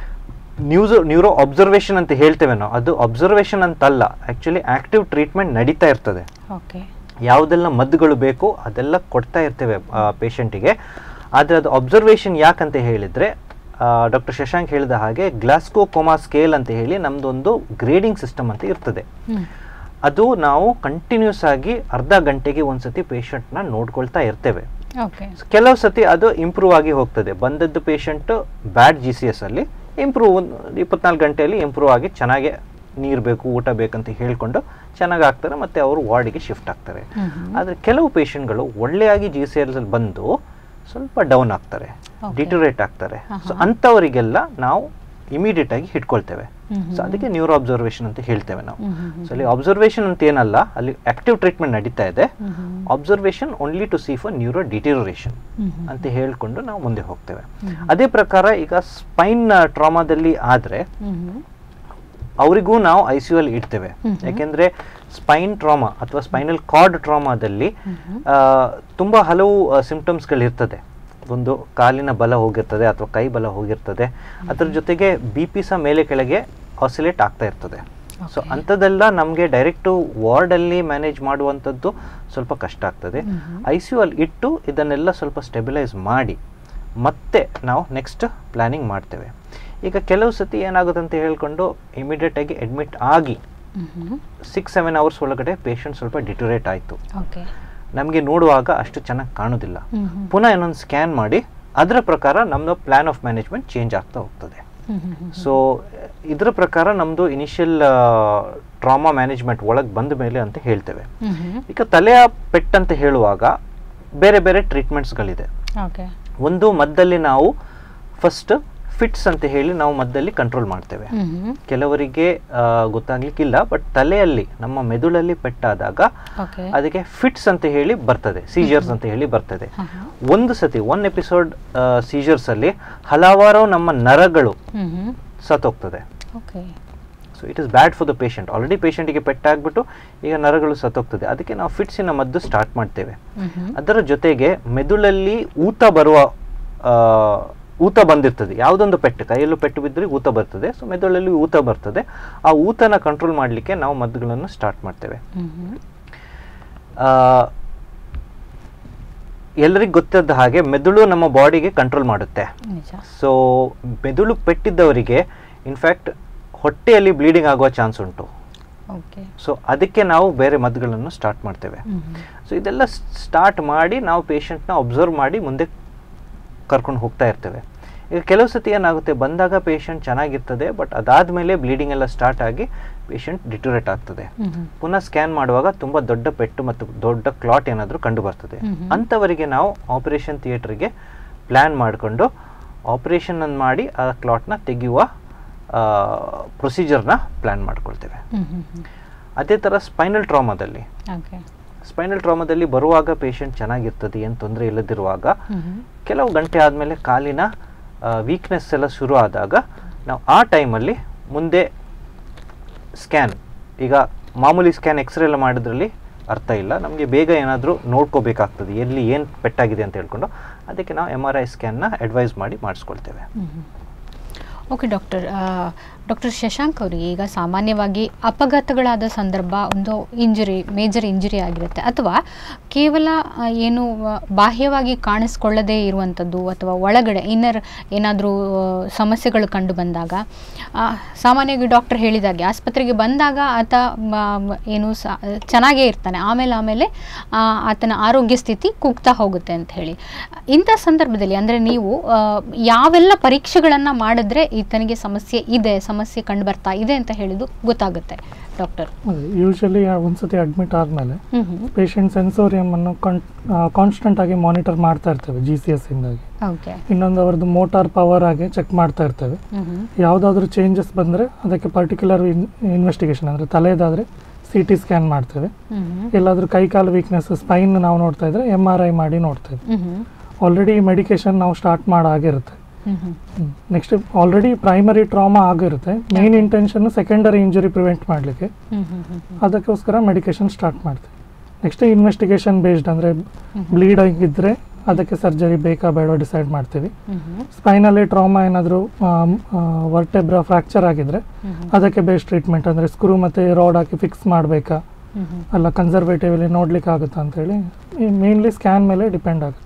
ನ್ಯೂರೋ ಅಬ್ಸರ್ವೇಷನ್ ಅಂತ ಹೇಳ್ತೇವೆ ನಾವು, ಅದು ಅಬ್ಸರ್ವೇಷನ್ ಅಂತಲ್ಲ, ಆ್ಯಕ್ಚುಲಿ ಆ್ಯಕ್ಟಿವ್ ಟ್ರೀಟ್ಮೆಂಟ್ ನಡೀತಾ ಇರ್ತದೆ. ಯಾವುದೆಲ್ಲ ಮದ್ದುಗಳು ಬೇಕು ಅದೆಲ್ಲ ಕೊಡ್ತಾ ಇರ್ತೇವೆ ಪೇಷಂಟಿಗೆ. ಆದರೆ ಅದು ಅಬ್ಸರ್ವೇಷನ್ ಯಾಕಂತ ಹೇಳಿದರೆ ಡಾಕ್ಟರ್ ಶಶಾಂಕ್ ಹೇಳಿದ ಹಾಗೆ ಗ್ಲಾಸ್ಗೋ ಕೋಮಾ ಸ್ಕೇಲ್ ಅಂತ ಹೇಳಿ ನಮ್ಮದೊಂದು ಗ್ರೇಡಿಂಗ್ ಸಿಸ್ಟಮ್ ಅಂತ ಇರ್ತದೆ. ಅದು ನಾವು ಕಂಟಿನ್ಯೂಸ್ ಆಗಿ ಅರ್ಧ ಗಂಟೆಗೆ ಒಂದ್ಸತಿ ಪೇಷಂಟ್ನ ನೋಡ್ಕೊಳ್ತಾ ಇರ್ತೇವೆ. ಕೆಲವು ಸತಿ ಅದು ಇಂಪ್ರೂವ್ ಆಗಿ ಹೋಗ್ತದೆ. ಬಂದದ್ದು ಪೇಷಂಟ್ ಬ್ಯಾಡ್ GCS ಅಲ್ಲಿ ಇಂಪ್ರೂವ್ 24 ಗಂಟೆಯಲ್ಲಿ ಇಂಪ್ರೂವ್ ಆಗಿ ಚೆನ್ನಾಗಿ ನೀರು ಬೇಕು, ಊಟ ಬೇಕಂತ ಹೇಳ್ಕೊಂಡು ಚೆನ್ನಾಗಿ ಆಗ್ತಾರೆ, ಮತ್ತು ಅವರು ವಾರ್ಡಿಗೆ ಶಿಫ್ಟ್ ಆಗ್ತಾರೆ. ಆದರೆ ಕೆಲವು ಪೇಷಂಟ್ಗಳು ಒಳ್ಳೆಯಾಗಿ GCS ಅಲ್ಲಿ ಬಂದು ಸ್ವಲ್ಪ ಡೌನ್ ಆಗ್ತಾರೆ, ಡಿಟೋರೇಟ್ ಆಗ್ತಾರೆ. ಸೊ ಅಂಥವರಿಗೆಲ್ಲ ನಾವು ಇಮಿಡಿಯೇಟ್ ಆಗಿ ಹಿಡ್ಕೊಳ್ತೇವೆ. ಸೊ ಅದಕ್ಕೆ ನ್ಯೂರೋ ಅಬ್ಸರ್ವೇಷನ್ ಅಂತ ಹೇಳ್ತೇವೆ ನಾವು. ಸೊ ಅಲ್ಲಿ ಅಬ್ಸರ್ವೇಷನ್ ಅಂತ ಏನಲ್ಲ, ಅಲ್ಲಿ ಆಕ್ಟಿವ್ ಟ್ರೀಟ್ಮೆಂಟ್ ನಡೀತಾ ಇದೆ. Observation only to see for neuro deterioration ಅಂತ ಹೇಳ್ಕೊಂಡು ನಾವು ಮುಂದೆ ಹೋಗ್ತೇವೆ. ಅದೇ ಪ್ರಕಾರ ಈಗ ಸ್ಪೈನ್ ಟ್ರಾಮಾದಲ್ಲಿ ಆದರೆ ಅವರಿಗೂ ನಾವು ICU ಅಲ್ಲಿ ಇಡ್ತೇವೆ. ಯಾಕೆಂದ್ರೆ ಸ್ಪೈನ್ ಟ್ರಾಮಾ ಅಥವಾ ಸ್ಪೈನಲ್ ಕಾರ್ಡ್ ಟ್ರಾಮಾದಲ್ಲಿ ತುಂಬಾ ಹಲವು ಸಿಂಪ್ಟಮ್ಸ್ಗಳಿರ್ತದೆ. ಒಂದು ಕಾಲಿನ ಬಲ ಹೋಗಿರ್ತದೆ ಅಥವಾ ಕೈ ಬಲ ಹೋಗಿರ್ತದೆ, ಅದ್ರ ಜೊತೆಗೆ BP ಸಹ ಮೇಲೆ ಕೆಳಗೆ ಆಸಿಲೇಟ್ ಆಗ್ತಾ ಇರ್ತದೆ. ಸೊ ಅಂಥದ್ದೆಲ್ಲ ನಮಗೆ ಡೈರೆಕ್ಟು ವಾರ್ಡಲ್ಲಿ ಮ್ಯಾನೇಜ್ ಮಾಡುವಂಥದ್ದು ಸ್ವಲ್ಪ ಕಷ್ಟ ಆಗ್ತದೆ. ICU ಅಲ್ಲಿ ಇಟ್ಟು ಇದನ್ನೆಲ್ಲ ಸ್ವಲ್ಪ ಸ್ಟೆಬಿಲೈಸ್ ಮಾಡಿ ಮತ್ತೆ ನಾವು ನೆಕ್ಸ್ಟ್ ಪ್ಲ್ಯಾನಿಂಗ್ ಮಾಡ್ತೇವೆ. ಈಗ ಕೆಲವು ಸತಿ ಏನಾಗುತ್ತೆ ಅಂತ ಹೇಳ್ಕೊಂಡು ಇಮಿಡಿಯೇಟಾಗಿ ಅಡ್ಮಿಟ್ ಆಗಿ 6-7 ಅವರ್ಸ್ ಒಳಗಡೆ ಪೇಷಂಟ್ ಸ್ವಲ್ಪ ಡಿಟೋರೇಟ್ ಆಯಿತು. ನಮಗೆ ನೋಡುವಾಗ ಅಷ್ಟು ಚೆನ್ನಾಗಿ ಕಾಣೋದಿಲ್ಲ. ಪುನಃ ಇನ್ನೊಂದು ಸ್ಕ್ಯಾನ್ ಮಾಡಿ ಅದರ ಪ್ರಕಾರ ನಮ್ಮದು ಪ್ಲಾನ್ ಆಫ್ ಮ್ಯಾನೇಜ್ಮೆಂಟ್ ಚೇಂಜ್ ಆಗ್ತಾ ಹೋಗ್ತದೆ. ಸೊ ಇದರ ಪ್ರಕಾರ ನಮ್ಮದು ಇನಿಷಿಯಲ್ ಟ್ರಾಮಾ ಮ್ಯಾನೇಜ್ಮೆಂಟ್ ಒಳಗೆ ಬಂದ ಮೇಲೆ ಅಂತ ಹೇಳ್ತೇವೆ. ಈಗ ತಲೆಯ ಪೆಟ್ಟಂತ ಹೇಳುವಾಗ ಬೇರೆ ಬೇರೆ ಟ್ರೀಟ್ಮೆಂಟ್ಸ್ಗಳಿದೆ. ಒಂದು ಮದ್ದಲ್ಲಿ ನಾವು ಫಸ್ಟ್ ಫಿಟ್ಸ್ ಅಂತ ಹೇಳಿ ನಾವು ಮದ್ದಲ್ಲಿ ಕಂಟ್ರೋಲ್ ಮಾಡ್ತೇವೆ. ಕೆಲವರಿಗೆ ಗೊತ್ತಾಗ್ಲಿಕ್ಕಿಲ್ಲ, ಬಟ್ ತಲೆಯಲ್ಲಿ ನಮ್ಮ ಮೆದುಳಲ್ಲಿ ಪೆಟ್ಟಾದಾಗ ಅದಕ್ಕೆ ಫಿಟ್ಸ್ ಅಂತ ಹೇಳಿ ಬರ್ತದೆ, ಸೀಜರ್ಸ್ ಅಂತ ಹೇಳಿ ಬರ್ತದೆ. ಒಂದು ಸತಿ ಒನ್ ಎಪಿಸೋಡ್ ಸೀಜರ್ಸ್ ಅಲ್ಲಿ ಹಲವಾರು ನಮ್ಮ ನರಗಳು ಸತ್ತೋಗ್ತದೆ. So it is bad for the patient. Already ಪೇಷಂಟಿಗೆ ಪೆಟ್ಟಾಗ್ಬಿಟ್ಟು ಈಗ ನರಗಳು ಸತ್ತೋಗ್ತದೆ. ಅದಕ್ಕೆ ನಾವು ಫಿಟ್ಸಿನ ಮದ್ದು ಸ್ಟಾರ್ಟ್ ಮಾಡ್ತೇವೆ. ಅದರ ಜೊತೆಗೆ ಮೆದುಳಲ್ಲಿ ಊತ ಬಂದಿರ್ತದೆ. ಯಾವುದೊಂದು ಪೆಟ್ಟು, ಕೈಯಲ್ಲೂ ಪೆಟ್ಟು ಬಿದ್ದರೆ ಊತ ಬರ್ತದೆ. ಸೊ ಮೆದುಳಲ್ಲಿ ಊತ ಬರ್ತದೆ. ಆ ಊತನ ಕಂಟ್ರೋಲ್ ಮಾಡಲಿಕ್ಕೆ ನಾವು ಮದ್ದುಗಳನ್ನು ಸ್ಟಾರ್ಟ್ ಮಾಡ್ತೇವೆ. ಎಲ್ಲರಿಗೂ ಗೊತ್ತಿದ್ದ ಹಾಗೆ ಮೆದುಳು ನಮ್ಮ ಬಾಡಿಗೆ ಕಂಟ್ರೋಲ್ ಮಾಡುತ್ತೆ. ಸೊ ಮೆದುಳು ಪೆಟ್ಟಿದ್ದವರಿಗೆ ಇನ್ಫ್ಯಾಕ್ಟ್ ಹೊಟ್ಟೆಯಲ್ಲಿ ಬ್ಲೀಡಿಂಗ್ ಆಗುವ ಚಾನ್ಸ್ ಉಂಟು. ಸೊ ಅದಕ್ಕೆ ನಾವು ಬೇರೆ ಮದ್ದುಗಳನ್ನು ಸ್ಟಾರ್ಟ್ ಮಾಡ್ತೇವೆ. ಸೊ ಇದೆಲ್ಲ ಸ್ಟಾರ್ಟ್ ಮಾಡಿ ನಾವು ಪೇಷಂಟ್ನ ಅಬ್ಸರ್ವ್ ಮಾಡಿ ಮುಂದೆ ಕರ್ಕೊಂಡು ಹೋಗ್ತಾ ಇರ್ತೇವೆ. ಈಗ ಕೆಲವು ಸತಿ ಏನಾಗುತ್ತೆ, ಬಂದಾಗ ಪೇಷಂಟ್ ಚೆನ್ನಾಗಿರ್ತದೆ, ಬಟ್ ಅದಾದಮೇಲೆ ಬ್ಲೀಡಿಂಗ್ ಎಲ್ಲ ಸ್ಟಾರ್ಟ್ ಆಗಿ ಪೇಷಂಟ್ ಡಿಟೋರೇಟ್ ಆಗ್ತದೆ. ಪುನಃ ಸ್ಕ್ಯಾನ್ ಮಾಡುವಾಗ ತುಂಬ ದೊಡ್ಡ ಪೆಟ್ಟು ಮತ್ತು ದೊಡ್ಡ ಕ್ಲಾಟ್ ಏನಾದರೂ ಕಂಡು ಬರ್ತದೆ. ಅಂಥವರಿಗೆ ನಾವು ಆಪರೇಷನ್ ಥಿಯೇಟರ್ಗೆ ಪ್ಲ್ಯಾನ್ ಮಾಡಿಕೊಂಡು ಆಪರೇಷನ್ ಅನ್ನು ಮಾಡಿ ಆ ಕ್ಲಾಟ್ನ ತೆಗೆಯುವ ಪ್ರೊಸೀಜರ್ನ ಪ್ಲ್ಯಾನ್ ಮಾಡ್ಕೊಳ್ತೇವೆ. ಅದೇ ಥರ ಸ್ಪೈನಲ್ ಟ್ರಾಮಾದಲ್ಲಿ ಬರುವಾಗ ಪೇಷಂಟ್ ಚೆನ್ನಾಗಿರ್ತದೆ, ಏನು ತೊಂದರೆ ಇಲ್ಲದಿರುವಾಗ ಕೆಲವು ಗಂಟೆ ಆದಮೇಲೆ ಕಾಲಿನ ವೀಕ್ನೆಸ್ ಎಲ್ಲ ಶುರು ಆದಾಗ ನಾವು ಆ ಟೈಮಲ್ಲಿ ಮುಂದೆ ಸ್ಕ್ಯಾನ್, ಈಗ ಮಾಮೂಲಿ ಸ್ಕ್ಯಾನ್ ಎಕ್ಸ್ರೇ ಎಲ್ಲ ಮಾಡಿದ್ರಲ್ಲಿ ಅರ್ಥ ಇಲ್ಲ, ನಮಗೆ ಬೇಗ ಏನಾದರೂ ನೋಡ್ಕೋಬೇಕಾಗ್ತದೆ ಎಲ್ಲಿ ಏನು ಪೆಟ್ಟಾಗಿದೆ ಅಂತ ಹೇಳ್ಕೊಂಡು. ಅದಕ್ಕೆ ನಾವು MRI ಸ್ಕ್ಯಾನ್ನ ಅಡ್ವೈಸ್ ಮಾಡಿ ಮಾಡಿಸ್ಕೊಳ್ತೇವೆ. ಓಕೆ ಡಾಕ್ಟರ್ ಶಶಾಂಕ್ ಅವರಿಗೆ, ಈಗ ಸಾಮಾನ್ಯವಾಗಿ ಅಪಘಾತಗಳಾದ ಸಂದರ್ಭ ಒಂದು ಮೇಜರ್ ಇಂಜುರಿ ಆಗಿರುತ್ತೆ, ಅಥವಾ ಕೇವಲ ಏನು ಬಾಹ್ಯವಾಗಿ ಕಾಣಿಸ್ಕೊಳ್ಳದೇ ಇರುವಂಥದ್ದು ಅಥವಾ ಒಳಗಡೆ ಇನ್ನರ್ ಏನಾದರೂ ಸಮಸ್ಯೆಗಳು ಕಂಡು ಬಂದಾಗ ಸಾಮಾನ್ಯವಾಗಿ ಡಾಕ್ಟರ್ ಹೇಳಿದಾಗೆ ಆಸ್ಪತ್ರೆಗೆ ಬಂದಾಗ ಆತ ಏನು ಚೆನ್ನಾಗೇ ಇರ್ತಾನೆ, ಆಮೇಲೆ ಆತನ ಆರೋಗ್ಯ ಸ್ಥಿತಿ ಕುಗ್ತಾ ಹೋಗುತ್ತೆ ಅಂತ ಹೇಳಿ. ಇಂಥ ಸಂದರ್ಭದಲ್ಲಿ ಅಂದರೆ ನೀವು ಯಾವೆಲ್ಲ ಪರೀಕ್ಷೆಗಳನ್ನು ಮಾಡಿದ್ರೆ ಈತನಿಗೆ ಸಮಸ್ಯೆ ಕಂಡು ಬರ್ತಾ ಇದೆ ಅಂತ ಹೇಳಿದ್ದು ಗೊತ್ತಾಗುತ್ತೆ ಡಾಕ್ಟರ್? ಯೂಶಲಿ ಒಂದ್ಸತಿ ಅಡ್ಮಿಟ್ ಆದ್ಮೇಲೆ ಪೇಷಂಟ್ ಸೆನ್ಸೋರಿಯಂ ಅನ್ನು ಕಾನ್ಸ್ಟೆಂಟ್ ಆಗಿ ಮಾನಿಟರ್ ಮಾಡ್ತಾ ಇರ್ತೇವೆ GCS ಇಂದಾಗಿ. ಇನ್ನೊಂದು ಅವರದ್ದು ಮೋಟಾರ್ ಪವರ್ ಆಗಿ ಚೆಕ್ ಮಾಡ್ತಾ ಇರ್ತೇವೆ. ಯಾವ್ದಾದ್ರು ಚೇಂಜಸ್ ಬಂದ್ರೆ ಅದಕ್ಕೆ ಪರ್ಟಿಕ್ಯುಲರ್ ಇನ್ವೆಸ್ಟಿಗೇಷನ್, ಅಂದ್ರೆ ತಲೆದಾದ್ರೆ CT ಸ್ಕ್ಯಾನ್ ಮಾಡ್ತೇವೆ. ಎಲ್ಲಾದ್ರೂ ಕೈ ಕಾಲು ವೀಕ್ನೆಸ್, ಸ್ಪೈನ್ ನಾವು ನೋಡ್ತಾ ಇದ್ರೆ MRI ಮಾಡಿ ನೋಡ್ತೇವೆ. ಆಲ್ರೆಡಿ ಮೆಡಿಕೇಶನ್ ನಾವು ಸ್ಟಾರ್ಟ್ ಮಾಡಾಗಿರುತ್ತೆ. ನೆಕ್ಸ್ಟ್ ಆಲ್ರೆಡಿ ಪ್ರೈಮರಿ ಟ್ರಾಮಾ ಆಗಿರುತ್ತೆ. Main intention secondary injury prevent ಮಾಡಲಿಕ್ಕೆ, ಅದಕ್ಕೋಸ್ಕರ ಮೆಡಿಕೇಶನ್ ಸ್ಟಾರ್ಟ್ ಮಾಡ್ತೀವಿ. ನೆಕ್ಸ್ಟ್ ಇನ್ವೆಸ್ಟಿಗೇಷನ್ ಬೇಸ್ಡ್, ಅಂದರೆ ಬ್ಲೀಡ್ ಆಗಿದ್ರೆ ಅದಕ್ಕೆ ಸರ್ಜರಿ ಬೇಕಾ ಬೇಡ ಡಿಸೈಡ್ ಮಾಡ್ತೀವಿ. ಸ್ಪೈನಲ್ಲಿ ಟ್ರಾಮಾ ಏನಾದರೂ ವರ್ಟೆಬ್ರಾ ಫ್ರಾಕ್ಚರ್ ಆಗಿದ್ರೆ ಅದಕ್ಕೆ ಬೇಸ್ಡ್ ಟ್ರೀಟ್ಮೆಂಟ್, ಅಂದರೆ ಸ್ಕ್ರೂ ಮತ್ತು ರಾಡ್ ಹಾಕಿ ಫಿಕ್ಸ್ ಮಾಡಬೇಕಾ ಅಲ್ಲ ಕನ್ಸರ್ವೇಟಿವ್ಲಿ ನೋಡ್ಲಿಕ್ಕೆ ಆಗುತ್ತಾ ಅಂತೇಳಿ ಮೇನ್ಲಿ ಸ್ಕ್ಯಾನ್ ಮೇಲೆ ಡಿಪೆಂಡ್ ಆಗುತ್ತೆ.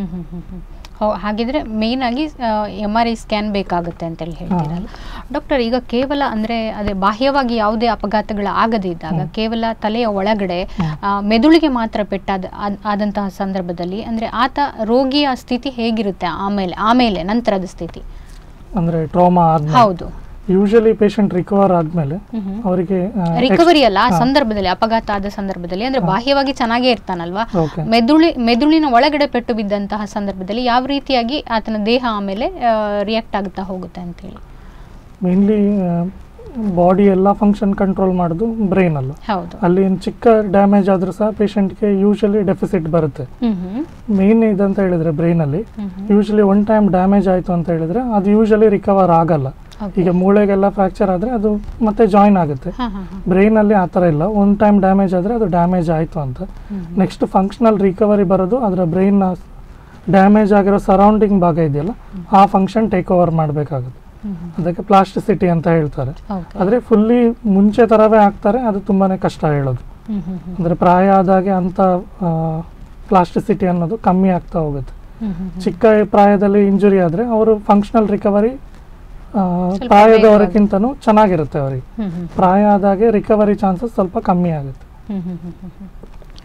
ಹಾಗಿದ್ರೆ ಮೇನ್ ಆಗಿ MRI ಸ್ಕ್ಯಾನ್ ಬೇಕಾಗುತ್ತೆ ಅಂತೇಳಿ ಹೇಳ್ತೀರಲ್ಲ ಡಾಕ್ಟರ್. ಈಗ ಕೇವಲ ಅಂದರೆ ಅದೇ ಬಾಹ್ಯವಾಗಿ ಯಾವುದೇ ಅಪಘಾತಗಳು ಆಗದೇ ಇದ್ದಾಗ ಕೇವಲ ತಲೆಯ ಒಳಗಡೆ ಮೆದುಳಿಗೆ ಮಾತ್ರ ಆದಂತಹ ಸಂದರ್ಭದಲ್ಲಿ ಅಂದರೆ ಆತ ರೋಗಿಯ ಸ್ಥಿತಿ ಹೇಗಿರುತ್ತೆ ಆಮೇಲೆ ನಂತರದ ಸ್ಥಿತಿ? ಅಂದರೆ ಟ್ರಾಮಾ ಹೌದು, ಯೂಶಲಿ ಪೇಷಂಟ್ ರಿಕವರ್ ಆದ್ಮೇಲೆ ಅವರಿಗೆ ರಿಕವರಿ ಅಲ್ಲ, ಆ ಸಂದರ್ಭದಲ್ಲಿ ಅಪಘಾತ ಆದ ಸಂದರ್ಭದಲ್ಲಿ ಅಂದ್ರೆ ಬಾಹ್ಯವಾಗಿ ಚೆನ್ನಾಗೇ ಇರ್ತಾನಲ್ವಾ, ಮೆದುಳಿನ ಒಳಗಡೆ ಪೆಟ್ಟು ಬಿದ್ದಂತಹ ಸಂದರ್ಭದಲ್ಲಿ ಯಾವ ರೀತಿಯಾಗಿ ಆತನ ದೇಹ ಆಮೇಲೆ ರಿಯಾಕ್ಟ್ ಆಗುತ್ತಾ ಹೋಗುತ್ತೆ ಅಂತ ಹೇಳಿ? ಮೇನ್ಲಿ ಬಾಡಿ ಎಲ್ಲ ಫಂಕ್ಷನ್ ಕಂಟ್ರೋಲ್ ಮಾಡೋದು ಬ್ರೈನ್ ಅಲ್ಲ. ಅಲ್ಲಿ ಚಿಕ್ಕ ಡ್ಯಾಮೇಜ್ ಆದ್ರೂ ಸಹ ಪೇಷಂಟ್ಗೆ ಯೂಶಲಿ ಡೆಫಿಸಿಟ್ ಬರುತ್ತೆ. ಮೇನ್ ಇದಂತ ಹೇಳಿದ್ರೆ ಬ್ರೈನ್ ಅಲ್ಲಿ ಯೂಶಲಿ ಒನ್ ಟೈಮ್ ಡ್ಯಾಮೇಜ್ ಆಯ್ತು ಅಂತ ಹೇಳಿದ್ರೆ ಅದು ಯೂಶಲಿ ರಿಕವರ್ ಆಗಲ್ಲ. ಈಗ ಮೂಳೆಗೆಲ್ಲ ಫ್ರಾಕ್ಚರ್ ಆದ್ರೆ ಅದು ಮತ್ತೆ ಜಾಯಿನ್ ಆಗುತ್ತೆ. ಬ್ರೈನ್ ಅಲ್ಲಿ ಆತರ ಇಲ್ಲ, ಒನ್ ಟೈಮ್ ಡ್ಯಾಮೇಜ್ ಆದ್ರೆ ಅದು ಡ್ಯಾಮೇಜ್ ಆಯ್ತು ಅಂತ. ನೆಕ್ಸ್ಟ್ ಫಂಕ್ಷನಲ್ ರಿಕವರಿ ಬರೋದು ಅದರ ಬ್ರೈನ್ ಡ್ಯಾಮೇಜ್ ಆಗಿರೋ ಸರೌಂಡಿಂಗ್ ಭಾಗ ಇದೆಯಲ್ಲ ಆ ಫಂಕ್ಷನ್ ಟೇಕ್ ಓವರ್ ಮಾಡಬೇಕಾಗುತ್ತೆ. ಅದಕ್ಕೆ ಪ್ಲಾಸ್ಟಿಸಿಟಿ ಅಂತ ಹೇಳ್ತಾರೆ. ಆದ್ರೆ ಫುಲ್ಲಿ ಮುಂಚೆ ತರವೇ ಆಗ್ತಾರೆ, ಅದು ತುಂಬಾನೇ ಕಷ್ಟ ಹೇಳೋದು. ಅಂದ್ರೆ ಪ್ರಾಯ ಆದಾಗೆ ಅಂತ ಪ್ಲಾಸ್ಟಿಸಿಟಿ ಅನ್ನೋದು ಕಮ್ಮಿ ಆಗ್ತಾ ಹೋಗುತ್ತೆ. ಚಿಕ್ಕ ಪ್ರಾಯದಲ್ಲಿ ಇಂಜುರಿ ಆದ್ರೆ ಅವರು ಫಂಕ್ಷನಲ್ ರಿಕವರಿ ಪ್ರಾಯದವರಕ್ಕಿಂತನೂ ಚೆನ್ನಾಗಿರುತ್ತೆ. ಅವರಿಗೆ ಪ್ರಾಯ ಆದಾಗೆ ರಿಕವರಿ ಚಾನ್ಸಸ್ ಸ್ವಲ್ಪ ಕಮ್ಮಿ ಆಗುತ್ತೆ.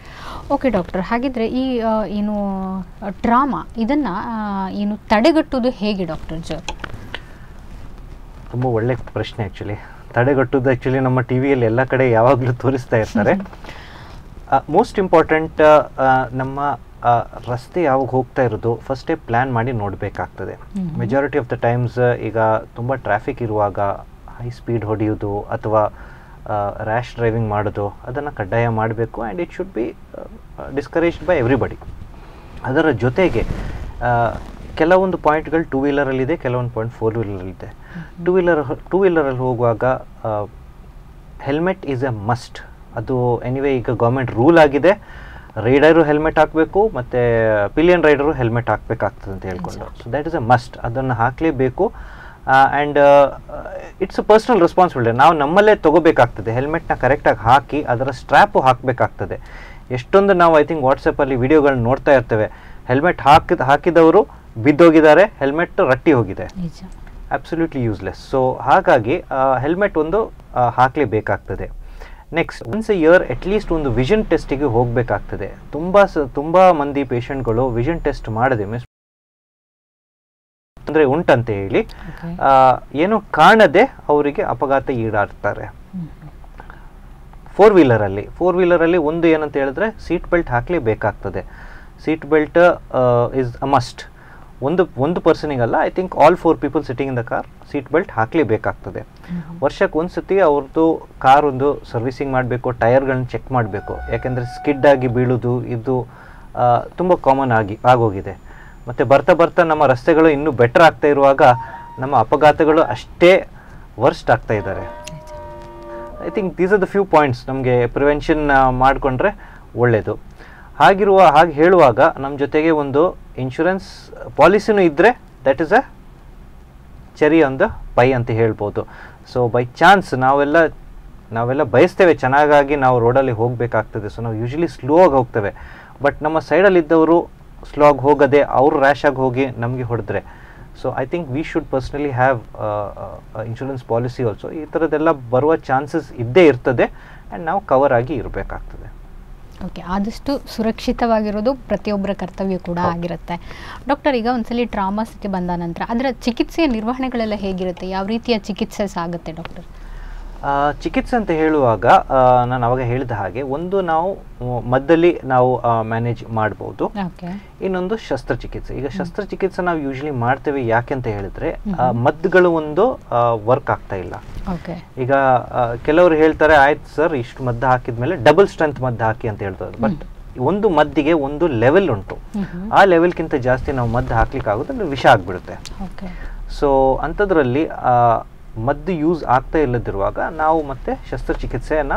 ಓಕೆ ಡಾಕ್ಟರ್, ಹಾಗಿದ್ರೆ ಈ ಏನು ಟ್ರಾಮಾ ಇದನ್ನು ಏನು ತಡೆಗಟ್ಟುವುದು ಹೇಗೆ ಡಾಕ್ಟರ್ ಜೋರ್? ತುಂಬ ಒಳ್ಳೆ ಪ್ರಶ್ನೆ. ಆ್ಯಕ್ಚುಲಿ ತಡೆಗಟ್ಟುವುದು ಆ್ಯಕ್ಚುಲಿ ನಮ್ಮ ಟಿ ವಿಯಲ್ಲಿ ಎಲ್ಲ ಕಡೆ ಯಾವಾಗಲೂ ತೋರಿಸ್ತಾ ಇರ್ತಾರೆ. ಮೋಸ್ಟ್ ಇಂಪಾರ್ಟೆಂಟ್, ನಮ್ಮ ರಸ್ತೆ ಯಾವಾಗ ಹೋಗ್ತಾ ಇರೋದು ಫಸ್ಟೇ ಪ್ಲ್ಯಾನ್ ಮಾಡಿ ನೋಡಬೇಕಾಗ್ತದೆ. ಮೆಜಾರಿಟಿ ಆಫ್ ದ ಟೈಮ್ಸ್ ಈಗ ತುಂಬ ಟ್ರಾಫಿಕ್ ಇರುವಾಗ ಹೈ ಸ್ಪೀಡ್ ಹೊಡೆಯೋದು ಅಥವಾ ರ್ಯಾಶ್ ಡ್ರೈವಿಂಗ್ ಮಾಡೋದು ಅದನ್ನು ಕಡ್ಡಾಯ ಮಾಡಬೇಕು and it should be discouraged by everybody. ಅದರ ಜೊತೆಗೆ ಕೆಲವೊಂದು ಪಾಯಿಂಟ್ಗಳು ಟೂ ವೀಲರಲ್ಲಿದೆ, ಕೆಲವೊಂದು ಪಾಯಿಂಟ್ ಫೋರ್ ವೀಲರಲ್ಲಿದೆ. ಟೂ ವೀಲರಲ್ಲಿ ಹೋಗುವಾಗ ಹೆಲ್ಮೆಟ್ ಈಸ್ ಎ ಮಸ್ಟ್. ಅದು ಎನಿವೇ ಈಗ ಗೌರ್ಮೆಂಟ್ ರೂಲ್ ಆಗಿದೆ, ರೈಡರು ಹೆಲ್ಮೆಟ್ ಹಾಕಬೇಕು ಮತ್ತು ಪಿಲಿಯನ್ ರೈಡರು ಹೆಲ್ಮೆಟ್ ಹಾಕಬೇಕಾಗ್ತದೆ ಅಂತ ಹೇಳ್ಕೊಂಡು. So that is a must, ಅದನ್ನು ಹಾಕಲೇಬೇಕು. And it's a personal responsibility. ನಾವು ನಮ್ಮಲ್ಲೇ ತೊಗೋಬೇಕಾಗ್ತದೆ, ಹೆಲ್ಮೆಟ್ನ ಕರೆಕ್ಟಾಗಿ ಹಾಕಿ ಅದರ ಸ್ಟ್ರ್ಯಾಪು ಹಾಕಬೇಕಾಗ್ತದೆ. ಎಷ್ಟೊಂದು ನಾವು ಐ ಥಿಂಕ್ ವಾಟ್ಸಪ್ಪಲ್ಲಿ ವಿಡಿಯೋಗಳನ್ನ ನೋಡ್ತಾ ಇರ್ತೇವೆ, ಹೆಲ್ಮೆಟ್ ಹಾಕಿದವರು ಬಿದ್ದೋಗಿದ್ದಾರೆ, ಹೆಲ್ಮೆಟ್ ರಟ್ಟಿ ಹೋಗಿದೆ, ಅಬ್ಸಲ್ಯೂಟ್ಲಿ ಯೂಸ್ಲೆಸ್. ಸೊ ಹಾಗಾಗಿ ಹೆಲ್ಮೆಟ್ ಒಂದು ಹಾಕಲೇಬೇಕಾಗ್ತದೆ. Next, once a year at least ಒಂದು ವಿಷನ್ ಟೆಸ್ಟಿಗೆ ಹೋಗಬೇಕಾಗ್ತದೆ. ತುಂಬ ಮಂದಿ ಪೇಷಂಟ್ಗಳು ವಿಷನ್ ಟೆಸ್ಟ್ ಮಾಡದೆ ಅಂದರೆ ಉಂಟಂತ ಹೇಳಿ ಏನೋ ಕಾಣದೆ ಅವರಿಗೆ ಅಪಘಾತ ಈಡಾಡ್ತಾರೆ. ಫೋರ್ ವೀಲರಲ್ಲಿ ಒಂದು ಏನಂತ ಹೇಳಿದ್ರೆ ಸೀಟ್ ಬೆಲ್ಟ್ ಹಾಕಲೇಬೇಕಾಗ್ತದೆ. Seat belt is a must. ಒಂದು ಪರ್ಸನಿಗಲ್ಲ, I think all 4 people sitting in the car seat belt ಹಾಕಲೇಬೇಕಾಗ್ತದೆ. ವರ್ಷಕ್ಕೆ ಒಂದು ಸತಿ ಅವ್ರದ್ದು ಕಾರ್ ಒಂದು ಸರ್ವಿಸಿಂಗ್ ಮಾಡಬೇಕು, ಟೈರ್ಗಳನ್ನ ಚೆಕ್ ಮಾಡಬೇಕು. ಯಾಕೆಂದರೆ ಸ್ಕಿಡ್ ಆಗಿ ಬೀಳೋದು ಇದು ತುಂಬ ಕಾಮನ್ ಆಗೋಗಿದೆ. ಮತ್ತು ಬರ್ತಾ ನಮ್ಮ ರಸ್ತೆಗಳು ಇನ್ನೂ ಬೆಟರ್ ಆಗ್ತಾ ಇರುವಾಗ ನಮ್ಮ ಅಪಘಾತಗಳು ಅಷ್ಟೇ ವರ್ಸ್ಟ್ ಆಗ್ತಾ ಇದ್ದಾರೆ. I think these are the few points ನಮಗೆ ಪ್ರಿವೆನ್ಷನ್ ಮಾಡಿಕೊಂಡ್ರೆ ಒಳ್ಳೆಯದು. ಹಾಗೆ ಹೇಳುವಾಗ ನಮ್ಮ ಜೊತೆಗೆ ಒಂದು ಇನ್ಶೂರೆನ್ಸ್ ಪಾಲಿಸಿನೂ ಇದ್ದರೆ that is a cherry on the pie ಅಂತ ಹೇಳ್ಬೋದು. ಸೊ ಬೈ ಚಾನ್ಸ್ ನಾವೆಲ್ಲ ಬಯಸ್ತೇವೆ ಚೆನ್ನಾಗಾಗಿ ನಾವು ರೋಡಲ್ಲಿ ಹೋಗಬೇಕಾಗ್ತದೆ. ಸೊ ನಾವು ಯೂಶ್ವಲಿ ಸ್ಲೋ ಆಗಿ ಹೋಗ್ತೇವೆ, ಬಟ್ ನಮ್ಮ ಸೈಡಲ್ಲಿದ್ದವರು ಸ್ಲೋ ಆಗಿ ಹೋಗದೆ ಅವರು ರ್ಯಾಶ್ ಆಗಿ ಹೋಗಿ ನಮಗೆ ಹೊಡೆದ್ರೆ, so I think we should personally have insurance policy also. ಈ ಥರದ್ದೆಲ್ಲ ಬರುವ ಚಾನ್ಸಸ್ ಇದ್ದೇ ಇರ್ತದೆ ಆ್ಯಂಡ್ ನಾವು ಕವರ್ ಆಗಿ ಇರಬೇಕಾಗ್ತದೆ. ಓಕೆ, ಆದಷ್ಟು ಸುರಕ್ಷಿತವಾಗಿರೋದು ಪ್ರತಿಯೊಬ್ಬರ ಕರ್ತವ್ಯ ಕೂಡ ಆಗಿರುತ್ತೆ. ಡಾಕ್ಟರ್, ಈಗ ಒಂದ್ಸಲಿ ಟ್ರಾಮಾ ಸ್ಥಿತಿ ಬಂದ ನಂತರ ಅದರ ಚಿಕಿತ್ಸೆಯ ನಿರ್ವಹಣೆಗಳೆಲ್ಲ ಹೇಗಿರುತ್ತೆ? ಯಾವ ರೀತಿಯ ಚಿಕಿತ್ಸೆ ಸಾಗುತ್ತೆ ಡಾಕ್ಟರ್? ಚಿಕಿತ್ಸೆ ಅಂತ ಹೇಳುವಾಗ ನಾನು ಅವಾಗ ಹೇಳಿದ ಹಾಗೆ ಒಂದು ನಾವು ಮದ್ದಲ್ಲಿ ನಾವು ಮ್ಯಾನೇಜ್ ಮಾಡ್ಬೋದು, ಇನ್ನೊಂದು ಶಸ್ತ್ರಚಿಕಿತ್ಸೆ. ಈಗ ಶಸ್ತ್ರಚಿಕಿತ್ಸೆ ನಾವು ಯೂಶಲಿ ಮಾಡ್ತೇವೆ ಯಾಕೆಂತ ಹೇಳಿದ್ರೆ ಮದ್ದುಗಳು ಒಂದು ವರ್ಕ್ ಆಗ್ತಾ ಇಲ್ಲ. ಈಗ ಕೆಲವರು ಹೇಳ್ತಾರೆ ಆಯ್ತು ಸರ್ ಇಷ್ಟು ಮದ್ದು ಹಾಕಿದ್ಮೇಲೆ ಡಬಲ್ ಸ್ಟ್ರೆಂತ್ ಮದ್ದು ಹಾಕಿ ಅಂತ ಹೇಳ್ತಾರೆ. ಬಟ್ ಒಂದು ಮದ್ದಿಗೆ ಒಂದು ಲೆವೆಲ್ ಉಂಟು, ಆ ಲೆವೆಲ್ಗಿಂತ ಜಾಸ್ತಿ ನಾವು ಮದ್ದು ಹಾಕ್ಲಿಕ್ಕೆ ಆಗುತ್ತೆ ಅಂದ್ರೆ ವಿಷ ಆಗ್ಬಿಡುತ್ತೆ. ಸೊ ಅಂಥದ್ರಲ್ಲಿ ಮದ್ದು ಯೂಸ್ ಆಗ್ತಾ ಇಲ್ಲದಿರುವಾಗ ನಾವು ಮತ್ತೆ ಶಸ್ತ್ರಚಿಕಿತ್ಸೆಯನ್ನು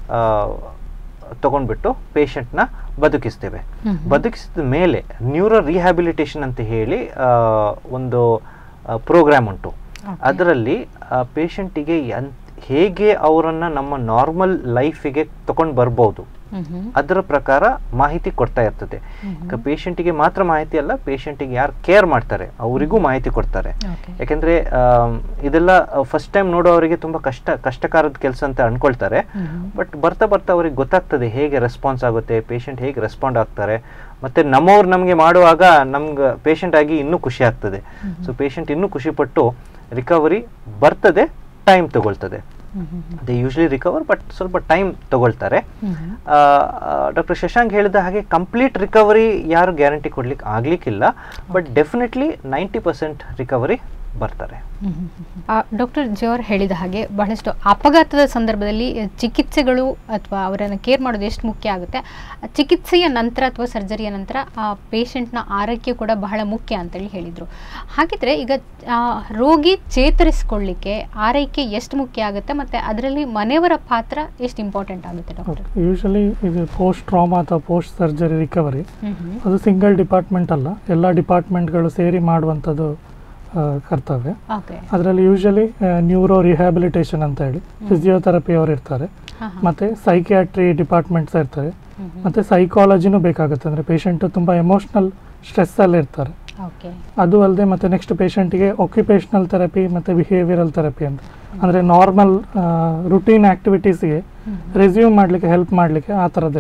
ತಗೊಂಡ್ಬಿಟ್ಟು ಪೇಷಂಟ್ನ ಬದುಕಿಸ್ತೇವೆ. ಬದುಕಿಸಿದ ಮೇಲೆ ನ್ಯೂರೋ ರಿಹ್ಯಾಬಿಲಿಟೇಷನ್ ಅಂತ ಹೇಳಿ ಒಂದು ಪ್ರೋಗ್ರಾಮ್ ಉಂಟು. ಅದರಲ್ಲಿ ಪೇಷಂಟಿಗೆ ಹೇಗೆ ಅವರನ್ನು ನಮ್ಮ ನಾರ್ಮಲ್ ಲೈಫಿಗೆ ತಗೊಂಡು ಬರ್ಬೋದು ಅದರ ಪ್ರಕಾರ ಮಾಹಿತಿ ಕೊಡ್ತಾ ಇರ್ತದೆ. ಪೇಷಂಟಿಗೆ ಮಾತ್ರ ಮಾಹಿತಿ ಅಲ್ಲ, ಪೇಷಂಟಿಗೆ ಯಾರು ಕೇರ್ ಮಾಡ್ತಾರೆ ಅವರಿಗೂ ಮಾಹಿತಿ ಕೊಡ್ತಾರೆ. ಯಾಕೆಂದ್ರೆ ಇದೆಲ್ಲ ಫಸ್ಟ್ ಟೈಮ್ ನೋಡೋವರಿಗೆ ತುಂಬಾ ಕಷ್ಟಕರದ ಕೆಲಸ ಅಂತ ಅನ್ಕೊಳ್ತಾರೆ. ಬಟ್ ಬರ್ತಾ ಅವ್ರಿಗೆ ಗೊತ್ತಾಗ್ತದೆ ಹೇಗೆ ರೆಸ್ಪಾನ್ಸ್ ಆಗುತ್ತೆ, ಪೇಷಂಟ್ ಹೇಗೆ ರೆಸ್ಪಾಂಡ್ ಆಗ್ತಾರೆ. ಮತ್ತೆ ನಮ್ಮವ್ರು ನಮಗೆ ಮಾಡುವಾಗ ನಮ್ಗೆ ಪೇಷಂಟ್ ಆಗಿ ಇನ್ನೂ ಖುಷಿ ಆಗ್ತದೆ. ಸೊ ಪೇಷಂಟ್ ಇನ್ನೂ ಖುಷಿ ಪಟ್ಟು ರಿಕವರಿ ಬರ್ತದೆ, ಟೈಮ್ ತಗೊಳ್ತದೆ. ದೇ ಯೂಶಲಿ ರಿಕವರ್, ಬಟ್ ಸ್ವಲ್ಪ ಟೈಮ್ ತಗೊಳ್ತಾರೆ. ಡಾಕ್ಟರ್ ಶಶಾಂಕ್ ಹೇಳಿದ ಹಾಗೆ ಕಂಪ್ಲೀಟ್ ರಿಕವರಿ ಯಾರು ಗ್ಯಾರಂಟಿ ಕೊಡ್ಲಿಕ್ಕೆ ಆಗ್ಲಿಕ್ಕಿಲ್ಲ, ಬಟ್ ಡೆಫಿನೆಟ್ಲಿ 90% ರಿಕವರಿ ಬರ್ತಾರೆ. ಡಾಕ್ಟರ್ ಜೋರ್ ಹೇಳಿದ ಹಾಗೆ ಬಹಳಷ್ಟು ಅಪಘಾತದ ಸಂದರ್ಭದಲ್ಲಿ ಚಿಕಿತ್ಸೆಗಳು ಅಥವಾ ಅವರನ್ನು ಕೇರ್ ಮಾಡೋದು ಎಷ್ಟು ಮುಖ್ಯ ಆಗುತ್ತೆ. ಚಿಕಿತ್ಸೆಯ ನಂತರ ಅಥವಾ ಸರ್ಜರಿಯ ನಂತರ ಆ ಪೇಷಂಟ್ನ ಆರೈಕೆ ಕೂಡ ಬಹಳ ಮುಖ್ಯ ಅಂತೇಳಿ ಹೇಳಿದರು. ಹಾಗಿದ್ರೆ ಈಗ ರೋಗಿ ಚೇತರಿಸಿಕೊಳ್ಳಿಕ್ಕೆ ಆರೈಕೆ ಎಷ್ಟು ಮುಖ್ಯ ಆಗುತ್ತೆ ಮತ್ತು ಅದರಲ್ಲಿ ಮನೆಯವರ ಪಾತ್ರ ಎಷ್ಟು ಇಂಪಾರ್ಟೆಂಟ್ ಆಗುತ್ತೆ ಡಾಕ್ಟರ್? ಯೂಶಲಿ ಇದು ಪೋಸ್ಟ್ ಟ್ರಾಮಾ ಅಥವಾ ಪೋಸ್ಟ್ ಸರ್ಜರಿ ರಿಕವರಿ ಅದು ಸಿಂಗಲ್ ಡಿಪಾರ್ಟ್ಮೆಂಟ್ ಅಲ್ಲ, ಎಲ್ಲ ಡಿಪಾರ್ಟ್ಮೆಂಟ್ಗಳು ಸೇರಿ ಮಾಡುವಂಥದ್ದು ಕರ್ತವ್ಯ. ಅದರಲ್ಲಿ ಯೂಶಲಿ ನ್ಯೂರೋ ರಿಹ್ಯಾಬಿಲಿಟೇಷನ್ ಅಂತ ಹೇಳಿ ಫಿಸಿಯೋಥೆರಪಿ ಅವರು ಇರ್ತಾರೆ, ಮತ್ತು ಸೈಕಿಯಾಟ್ರಿ ಡಿಪಾರ್ಟ್ಮೆಂಟ್ಸ್ ಇರ್ತಾರೆ, ಮತ್ತು ಸೈಕಾಲಜಿನೂ ಬೇಕಾಗುತ್ತೆ. ಅಂದರೆ ಪೇಷಂಟು ತುಂಬ ಎಮೋಷ್ನಲ್ ಸ್ಟ್ರೆಸ್ಸಲ್ಲಿ ಇರ್ತಾರೆ. ಅದು ಅಲ್ಲದೆ ಮತ್ತು ನೆಕ್ಸ್ಟ್ ಪೇಷಂಟಿಗೆ ಆಕ್ಯುಪೇಷನಲ್ ಥೆರಪಿ ಮತ್ತು ಬಿಹೇವಿಯರಲ್ ಥೆರಪಿ ಅಂತ, ಅಂದರೆ ನಾರ್ಮಲ್ ರುಟೀನ್ ಆ್ಯಕ್ಟಿವಿಟೀಸ್ಗೆ ರೆಸ್ಯೂಮ್ ಮಾಡಲಿಕ್ಕೆ ಹೆಲ್ಪ್ ಮಾಡಲಿಕ್ಕೆ ಆ ಥರದ್ದಿರುತ್ತೆ.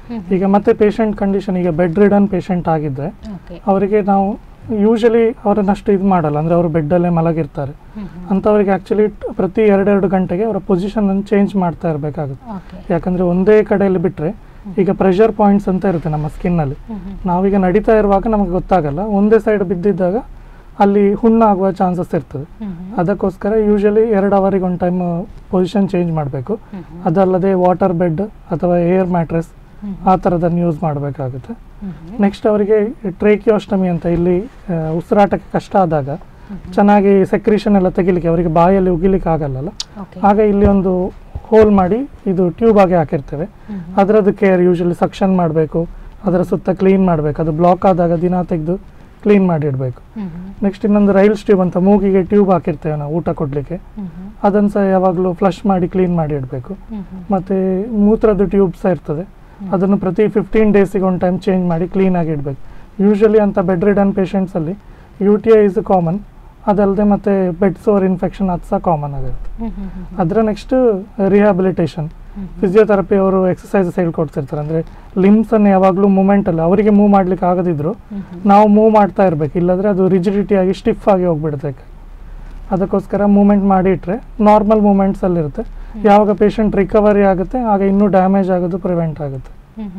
ಈಗ ಮತ್ತೆ ಪೇಷಂಟ್ ಕಂಡೀಷನ್, ಈಗ ಬೆಡ್ ರಿಡನ್ ಪೇಷಂಟ್ ಆಗಿದ್ದರೆ ಅವರಿಗೆ ನಾವು ಯೂಶಲಿ ಅವರನ್ನಷ್ಟು ಇದು ಮಾಡಲ್ಲ, ಅಂದರೆ ಅವರು ಬೆಡ್ಡಲ್ಲೇ ಮಲಗಿರ್ತಾರೆ ಅಂಥವ್ರಿಗೆ ಆ್ಯಕ್ಚುಲಿ ಪ್ರತಿ 2-2 ಗಂಟೆಗೆ ಅವರ ಪೊಸಿಷನನ್ನು ಚೇಂಜ್ ಮಾಡ್ತಾ ಇರಬೇಕಾಗುತ್ತೆ. ಯಾಕಂದರೆ ಒಂದೇ ಕಡೆಯಲ್ಲಿ ಬಿಟ್ಟರೆ ಈಗ ಪ್ರೆಷರ್ ಪಾಯಿಂಟ್ಸ್ ಅಂತ ಇರುತ್ತೆ ನಮ್ಮ ಸ್ಕಿನ್ನಲ್ಲಿ, ನಾವೀಗ ನಡೀತಾ ಇರುವಾಗ ನಮಗೆ ಗೊತ್ತಾಗಲ್ಲ, ಒಂದೇ ಸೈಡ್ ಬಿದ್ದಿದ್ದಾಗ ಅಲ್ಲಿ ಹುಣ್ಣಾಗುವ ಚಾನ್ಸಸ್ ಇರ್ತದೆ. ಅದಕ್ಕೋಸ್ಕರ ಯೂಶಲಿ 2 ಅವರಿಗೆ ಒಂದು ಟೈಮ್ ಪೊಸಿಷನ್ ಚೇಂಜ್ ಮಾಡಬೇಕು. ಅದಲ್ಲದೆ ವಾಟರ್ ಬೆಡ್ ಅಥವಾ ಏರ್ ಮ್ಯಾಟ್ರೆಸ್ ಆ ಥರದನ್ನು ಯೂಸ್ ಮಾಡಬೇಕಾಗುತ್ತೆ. ನೆಕ್ಸ್ಟ್ ಅವರಿಗೆ ಟ್ರೇಕಿಯೋಸ್ಟಮಿ ಅಂತ, ಇಲ್ಲಿ ಉಸಿರಾಟಕ್ಕೆ ಕಷ್ಟ ಆದಾಗ ಚೆನ್ನಾಗಿ ಸೆಕ್ರೀಷನ್ ಎಲ್ಲ ತೆಗಿಲಿಕ್ಕೆ, ಅವರಿಗೆ ಬಾಯಲ್ಲಿ ಉಗಿಲಿಕ್ಕೆ ಆಗಲ್ಲ, ಆಗ ಇಲ್ಲಿ ಒಂದು ಹೋಲ್ ಮಾಡಿ ಇದು ಟ್ಯೂಬ್ ಆಗಿ ಹಾಕಿರ್ತೇವೆ. ಅದರದ್ದು ಕೇರ್ ಯೂಶಲಿ ಸಕ್ಷನ್ ಮಾಡಬೇಕು, ಅದರ ಸುತ್ತ ಕ್ಲೀನ್ ಮಾಡಬೇಕು, ಅದು ಬ್ಲಾಕ್ ಆದಾಗ ದಿನ ತೆಗೆದು ಕ್ಲೀನ್ ಮಾಡಿ ಇಡಬೇಕು. ನೆಕ್ಸ್ಟ್ ಇನ್ನೊಂದು ರೈಲ್ಸ್ ಟ್ಯೂಬ್ ಅಂತ, ಮೂಗಿಗೆ ಟ್ಯೂಬ್ ಹಾಕಿರ್ತೇವೆ ನಾವು ಊಟ ಕೊಡಲಿಕ್ಕೆ, ಅದನ್ನು ಸಹ ಯಾವಾಗಲೂ ಫ್ಲಶ್ ಮಾಡಿ ಕ್ಲೀನ್ ಮಾಡಿ ಇಡಬೇಕು. ಮತ್ತು ಮೂತ್ರದ ಟ್ಯೂಬ್ ಸಹ ಇರ್ತದೆ, ಅದನ್ನು ಪ್ರತಿ 15 ಡೇಸಿಗೆ ಒಂದು ಟೈಮ್ ಚೇಂಜ್ ಮಾಡಿ ಕ್ಲೀನಾಗಿ ಇಡಬೇಕು. ಯೂಶಲಿ ಅಂತ ಬೆಡ್ ರಿಡನ್ ಪೇಷಂಟ್ಸಲ್ಲಿ UTI ಇಸ್ ಕಾಮನ್, ಅದಲ್ಲದೆ ಮತ್ತು ಬೆಡ್ ಸೋರ್ ಇನ್ಫೆಕ್ಷನ್ ಅದು ಸಹ ಕಾಮನ್ ಆಗುತ್ತೆ. ಅದರ ನೆಕ್ಸ್ಟ್ ರಿಹ್ಯಾಬಿಲಿಟೇಷನ್, ಫಿಸಿಯೋಥೆರಪಿ ಅವರು ಎಕ್ಸಸೈಸಸ್ ಹೇಳ್ಕೊಡ್ತಿರ್ತಾರೆ, ಅಂದರೆ ಲಿಮ್ಸನ್ನು ಯಾವಾಗಲೂ ಮೂಮೆಂಟಲ್ಲಿ ಅವರಿಗೆ ಮೂವ್ ಮಾಡ್ಲಿಕ್ಕೆ ಆಗದಿದ್ರು ನಾವು ಮೂವ್ ಮಾಡ್ತಾ ಇರಬೇಕು, ಇಲ್ಲಾಂದರೆ ಅದು ರಿಜಿಡಿಟಿಯಾಗಿ ಸ್ಟಿಫ್ ಆಗಿ ಹೋಗ್ಬಿಡುತ್ತೆ. ಅದಕ್ಕೋಸ್ಕರ ಮೂಮೆಂಟ್ ಮಾಡಿ ಇಟ್ಟರೆ ನಾರ್ಮಲ್ ಮೂಮೆಂಟ್ಸಲ್ಲಿರುತ್ತೆ. ಯಾವಾಗ ಪೇಷಂಟ್ ರಿಕವರಿ ಆಗುತ್ತೆ ಆಗ ಇನ್ನೂ ಡ್ಯಾಮೇಜ್ ಆಗೋದು ಪ್ರಿವೆಂಟ್ ಆಗುತ್ತೆ.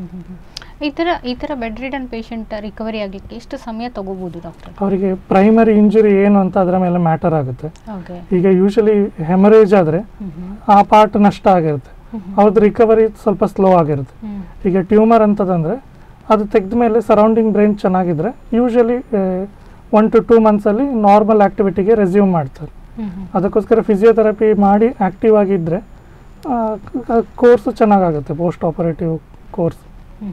ಈ ಥರ ಬೆಡ್ ರಿಡನ್ ಪೇಷಂಟ್ ರಿಕವರಿ ಆಗಲಿಕ್ಕೆ ಎಷ್ಟು ಸಮಯ ತಗೋಬಹುದು ಡಾಕ್ಟರ್? ಅವರಿಗೆ ಪ್ರೈಮರಿ ಇಂಜುರಿ ಏನು ಅಂತ ಅದರ ಮೇಲೆ ಮ್ಯಾಟರ್ ಆಗುತ್ತೆ. ಈಗ ಯೂಶಲಿ ಹೆಮರೇಜ್ ಆದರೆ ಆ ಪಾರ್ಟ್ ನಷ್ಟ ಆಗಿರುತ್ತೆ, ಅವ್ರದ್ದು ರಿಕವರಿ ಸ್ವಲ್ಪ ಸ್ಲೋ ಆಗಿರುತ್ತೆ. ಈಗ ಟ್ಯೂಮರ್ ಅಂತದಂದರೆ ಅದು ತೆಗೆದ ಮೇಲೆ ಸರೌಂಡಿಂಗ್ ಬ್ರೈನ್ ಚೆನ್ನಾಗಿದ್ರೆ ಯೂಶಲಿ 1 to 2 ಮಂತ್ಸಲ್ಲಿ ನಾರ್ಮಲ್ ಆ್ಯಕ್ಟಿವಿಟಿಗೆ ರೆಸ್ಯೂಮ್ ಮಾಡ್ತಾರೆ. ಅದಕ್ಕೋಸ್ಕರ ಫಿಸಿಯೋಥೆರಪಿ ಮಾಡಿ ಆ್ಯಕ್ಟಿವ್ ಆಗಿದ್ದರೆ ಕೋರ್ಸು ಚೆನ್ನಾಗಾಗುತ್ತೆ, post operative course.